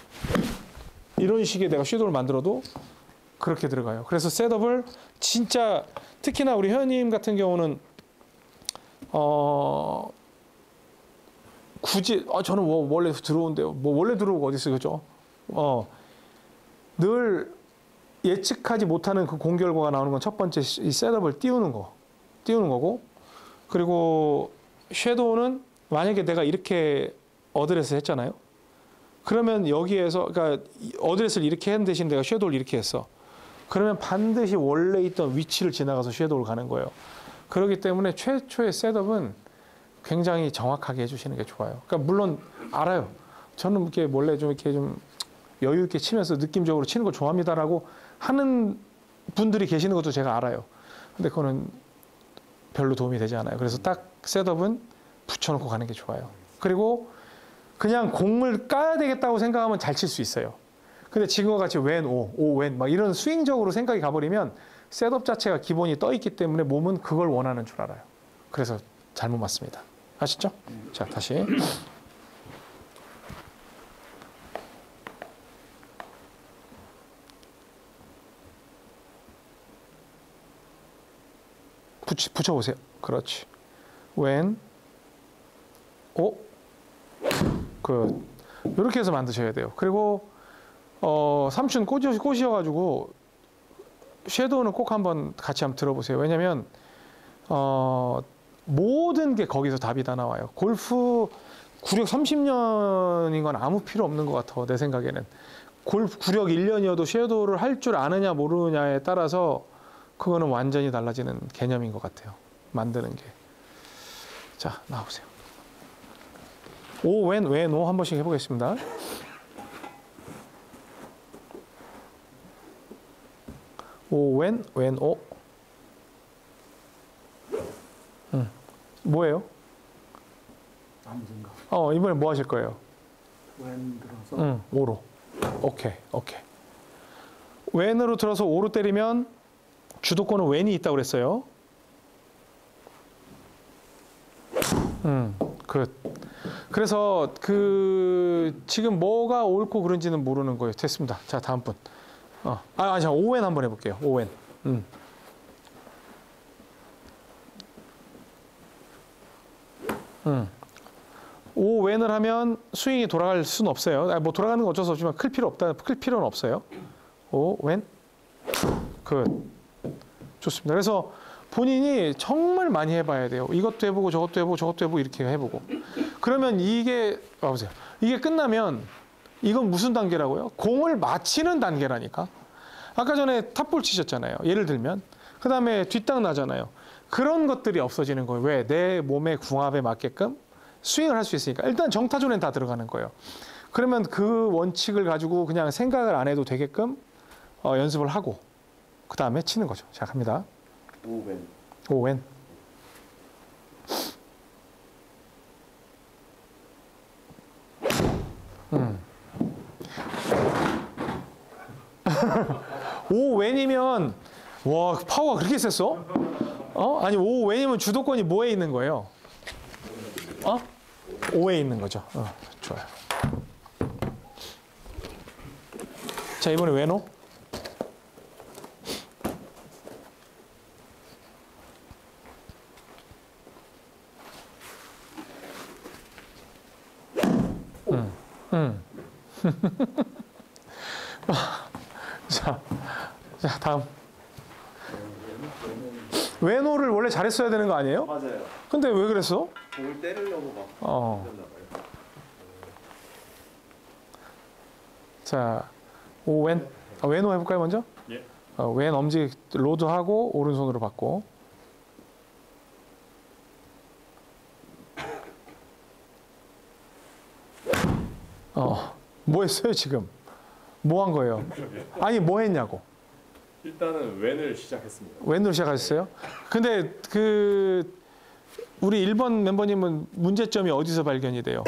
이런 식의 내가 섀도우를 만들어도 그렇게 들어가요. 그래서 셋업을 진짜 특히나 우리 회원님 같은 경우는 어 굳이 어, 저는 뭐 원래 들어온대요. 뭐 원래 들어오고 어디 있어요, 그죠? 어 늘 예측하지 못하는 그 공 결과가 나오는 건 첫 번째 이 셋업을 띄우는 거, 띄우는 거고, 그리고 섀도우는 만약에 내가 이렇게 어드레스 했잖아요. 그러면 여기에서 그러니까 어드레스를 이렇게 한 대신 내가 섀도우를 이렇게 했어. 그러면 반드시 원래 있던 위치를 지나가서 섀도우를 가는 거예요. 그렇기 때문에 최초의 셋업은 굉장히 정확하게 해주시는 게 좋아요. 그러니까 물론 알아요. 저는 이렇게 원래 좀 이렇게 좀 여유 있게 치면서 느낌적으로 치는 걸 좋아합니다라고 하는 분들이 계시는 것도 제가 알아요. 근데 그거는 별로 도움이 되지 않아요. 그래서 딱 셋업은 붙여놓고 가는 게 좋아요. 그리고 그냥 공을 까야 되겠다고 생각하면 잘 칠 수 있어요. 근데 지금과 같이 왼, 오, 오, 왼 막 이런 스윙적으로 생각이 가버리면 셋업 자체가 기본이 떠 있기 때문에 몸은 그걸 원하는 줄 알아요. 그래서 잘못 맞습니다. 아시죠? 자, 다시. 붙이, 붙여보세요. 그렇지. 왼, 오, 그 이렇게 해서 만드셔야 돼요. 그리고 어, 삼촌 꼬시, 꼬시여가지고 섀도우는 꼭 한번 같이 한번 들어보세요. 왜냐면 어, 모든 게 거기서 답이 다 나와요. 골프 구력 삼십 년인 건 아무 필요 없는 것 같아. 내 생각에는. 골프 구력 일 년이어도 섀도우를 할 줄 아느냐 모르느냐에 따라서 그거는 완전히 달라지는 개념인 것 같아요. 만드는 게. 자, 나와보세요. 오, 왼, 왼, 오 한 번씩 해보겠습니다. 오, 왼, 왼, 오. 음. 뭐예요? 아무 생각. 어, 이번에 뭐 하실 거예요? 왼 들어서 응, 오로. 오케이, 오케이. 왼으로 들어서 오로 때리면 주도권은 왼이 있다고 그랬어요. 음, 굿. 그래서 그 지금 뭐가 옳고 그른지는 모르는 거예요. 됐습니다. 자, 다음 분. 어, 아, 아, 자, 오웬 한번 해볼게요. 오웬. 음. 음. 오 웬을 하면 스윙이 돌아갈 수는 없어요. 아, 뭐 돌아가는 건 어쩔 수 없지만 클 필요 없다. 클 필요는 없어요. 오 웬. 굿. 좋습니다. 그래서 본인이 정말 많이 해봐야 돼요. 이것도 해보고 저것도 해보고 저것도 해보고 이렇게 해보고. 그러면 이게 봐보세요. 이게 끝나면 이건 무슨 단계라고요? 공을 맞히는 단계라니까. 아까 전에 탑볼 치셨잖아요. 예를 들면. 그 다음에 뒷땅 나잖아요. 그런 것들이 없어지는 거예요. 왜? 내 몸의 궁합에 맞게끔 스윙을 할 수 있으니까. 일단 정타존엔 다 들어가는 거예요. 그러면 그 원칙을 가지고 그냥 생각을 안 해도 되게끔 어, 연습을 하고 그 다음에 치는 거죠. 자, 갑니다. 오웬. 오웬. 음. 오웬이면 와 파워가 그렇게 셌어? 어? 아니 오웬이면 주도권이 뭐에 있는 거예요? 어? 오에 있는 거죠. 어, 좋아요. 자 이번에 왼오. 음, 음. 자, 자 다음. 왼오를 원래 잘했어야 되는 거 아니에요? 맞아요. 근데 왜 그랬어? 공을 때리려고 막 어. 그랬나 봐요. 자, 오웬. 아, 왼오 해볼까요 먼저? 예. 어, 왼 엄지 로드하고 오른손으로 받고. 어, 뭐 했어요 지금? 뭐 한 거예요? 아니 뭐 했냐고. 일단은 웬을 시작했습니다. 왼으로 시작하셨어요? 근데 그 우리 일 번 멤버님은 문제점이 어디서 발견이 돼요?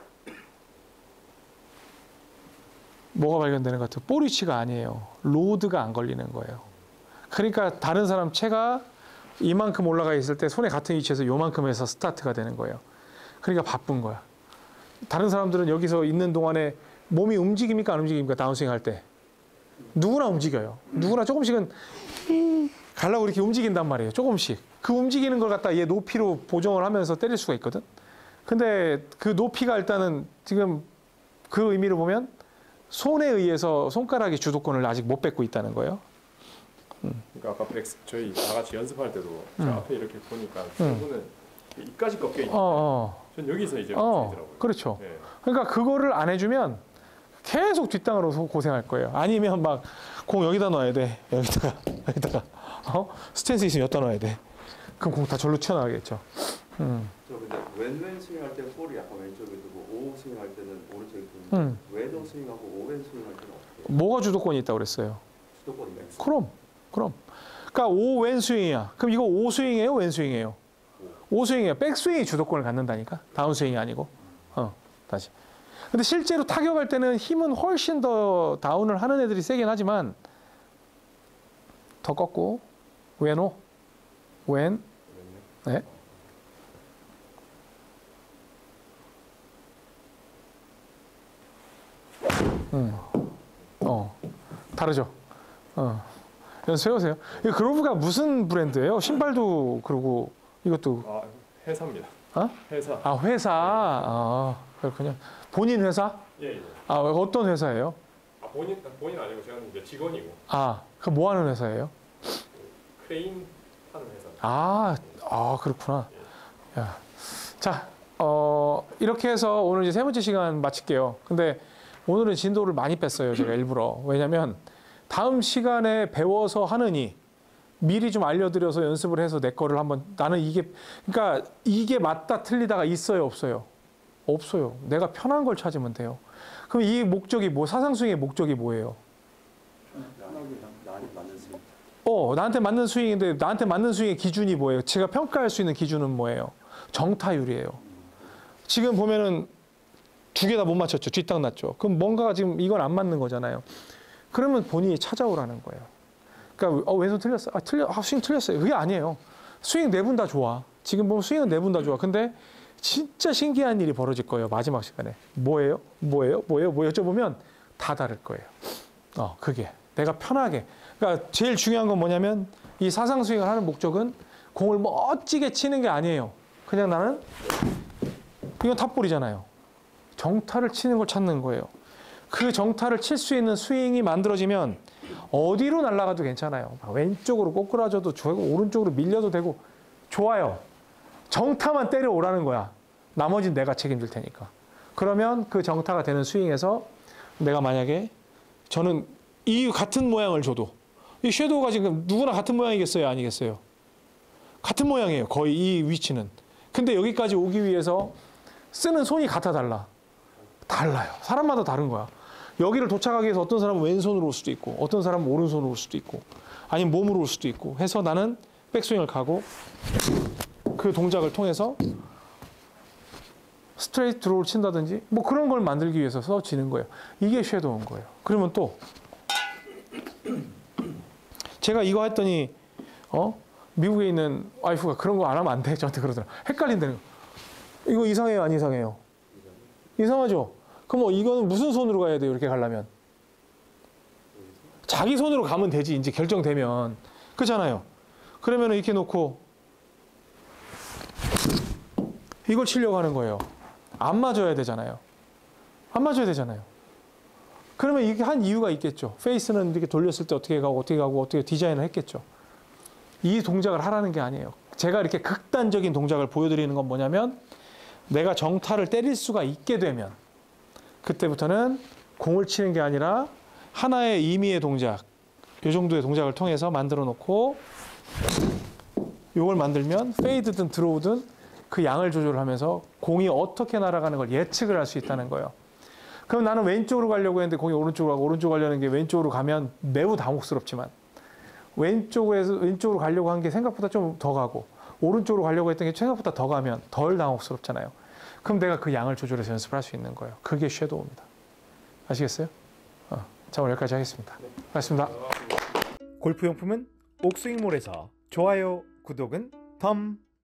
뭐가 발견되는 것 같아요? 볼 위치가 아니에요. 로드가 안 걸리는 거예요. 그러니까 다른 사람 채가 이만큼 올라가 있을 때 손에 같은 위치에서 요만큼 해서 스타트가 되는 거예요. 그러니까 바쁜 거야. 다른 사람들은 여기서 있는 동안에 몸이 움직입니까? 안 움직입니까? 다운스윙 할 때. 누구나 움직여요. 누구나 조금씩은 가려고 이렇게 움직인단 말이에요. 조금씩. 그 움직이는 걸 갖다 얘 높이로 보정을 하면서 때릴 수가 있거든. 근데 그 높이가 일단은 지금 그 의미로 보면 손에 의해서 손가락이 주도권을 아직 못 뺏고 있다는 거예요. 그러니까 아까 백, 저희 다 같이 연습할 때도 저 음. 앞에 이렇게 보니까 음. 저분은 입까지 꺾여 있는. 어, 어, 전 여기서 이제 어, 움직이더라고요. 그렇죠. 예. 그러니까 그거를 안 해주면 계속 뒷땅으로 고생할 거예요. 아니면 막 공 여기다 넣어야 돼. 여기다가 여기다가 어? 스탠스 있으면 여기다 넣어야 돼. 그럼 공 다 절로 튀어나가겠죠. 음. 저 근데 왼왼 스윙할 때 볼이 약간 왼쪽에 두고 오 스윙할 때는 오른쪽에 두는데 음. 왼오 스윙하고 오웬 스윙할 때는 어떻게? 뭐가 주도권이 있다고 그랬어요? 주도권이 맥스. 그럼, 그럼. 그러니까 오 왼 스윙이야. 그럼 이거 오 스윙이에요, 왼 스윙이에요? 오 스윙이에요. 백 스윙이 주도권을 갖는다니까. 다운 스윙이 아니고. 어, 다시. 근데 실제로 타격할 때는 힘은 훨씬 더 다운을 하는 애들이 세긴 하지만 더 꺾고 왼오, 왼, 네. 음, 어, 다르죠. 어, 연습해보세요. 이 그로브가 무슨 브랜드예요? 신발도 그러고 이것도 아 회사입니다. 어? 회사. 아 회사. 아 그렇군요. 본인 회사? 예, 예. 아 어떤 회사예요? 아, 본인 본인 아니고 제가 이제 직원이고 아, 그 뭐 하는 회사예요? 크레인 하는 회사. 아, 아 그렇구나. 야, 자, 어, 이렇게 해서 오늘 이제 세 번째 시간 마칠게요. 근데 오늘은 진도를 많이 뺐어요, 제가 일부러. 왜냐면 다음 시간에 배워서 하느니 미리 좀 알려드려서 연습을 해서 내 거를 한번 나는 이게 그러니까 이게 맞다 틀리다가 있어요, 없어요? 없어요. 내가 편한 걸 찾으면 돼요. 그럼 이 목적이 뭐 사상스윙의 목적이 뭐예요? 나한테 맞는 스윙. 어, 나한테 맞는 스윙인데 나한테 맞는 스윙의 기준이 뭐예요? 제가 평가할 수 있는 기준은 뭐예요? 정타율이에요. 지금 보면은 두 개 다 못 맞췄죠. 뒷땅 났죠. 그럼 뭔가가 지금 이건 안 맞는 거잖아요. 그러면 본인이 찾아오라는 거예요. 그러니까 어, 왼손 틀렸어. 아, 틀려. 아, 스윙 틀렸어요. 그게 아니에요. 스윙 네 분 다 좋아. 지금 보면 스윙은 네 분 다 좋아. 근데 진짜 신기한 일이 벌어질 거예요. 마지막 시간에. 뭐예요? 뭐예요? 뭐예요? 뭐 여쭤보면 다 다를 거예요. 어, 그게. 내가 편하게. 그러니까 제일 중요한 건 뭐냐면 이 사상 스윙을 하는 목적은 공을 멋지게 치는 게 아니에요. 그냥 나는 이건 탑볼이잖아요. 정타를 치는 걸 찾는 거예요. 그 정타를 칠 수 있는 스윙이 만들어지면 어디로 날아가도 괜찮아요. 왼쪽으로 꼬꾸라져도 되고 오른쪽으로 밀려도 되고 좋아요. 정타만 때려오라는 거야. 나머지는 내가 책임질 테니까. 그러면 그 정타가 되는 스윙에서 내가 만약에 저는 이 같은 모양을 줘도 이 섀도우가 지금 누구나 같은 모양이겠어요? 아니겠어요? 같은 모양이에요. 거의 이 위치는. 근데 여기까지 오기 위해서 쓰는 손이 같아 달라. 달라요. 사람마다 다른 거야. 여기를 도착하기 위해서 어떤 사람은 왼손으로 올 수도 있고 어떤 사람은 오른손으로 올 수도 있고 아니면 몸으로 올 수도 있고 해서 나는 백스윙을 가고 그 동작을 통해서 스트레이트 드로우를 친다든지 뭐 그런 걸 만들기 위해서 써지는 거예요. 이게 섀도우인 거예요. 그러면 또 제가 이거 했더니 어? 미국에 있는 와이프가 그런 거 안 하면 안 돼. 저한테 그러더라. 헷갈린다는 거. 이거 이상해요? 안 이상해요? 이상하죠? 그럼 뭐 이거는 무슨 손으로 가야 돼요? 이렇게 가려면. 자기 손으로 가면 되지. 이제 결정되면. 그렇잖아요. 그러면 이렇게 놓고 이걸 치려고 하는 거예요. 안 맞아야 되잖아요. 안 맞아야 되잖아요. 그러면 이게 한 이유가 있겠죠. 페이스는 이렇게 돌렸을 때 어떻게 가고 어떻게 가고 어떻게 디자인을 했겠죠. 이 동작을 하라는 게 아니에요. 제가 이렇게 극단적인 동작을 보여드리는 건 뭐냐면 내가 정타를 때릴 수가 있게 되면 그때부터는 공을 치는 게 아니라 하나의 임의의 동작, 이 정도의 동작을 통해서 만들어 놓고 이걸 만들면 페이드든 드로우든 그 양을 조절하면서 공이 어떻게 날아가는 걸 예측을 할 수 있다는 거예요. 그럼 나는 왼쪽으로 가려고 했는데 공이 오른쪽으로 가고 오른쪽으로 가려는 게 왼쪽으로 가면 매우 당혹스럽지만 왼쪽에서 왼쪽으로 가려고 한 게 생각보다 좀 더 가고 오른쪽으로 가려고 했던 게 생각보다 더 가면 덜 당혹스럽잖아요. 그럼 내가 그 양을 조절해서 연습을 할 수 있는 거예요. 그게 섀도우입니다. 아시겠어요? 어, 자, 오늘 여기까지 하겠습니다. 고맙습니다. 골프용품은 옥스윙몰에서 좋아요, 구독은 덤.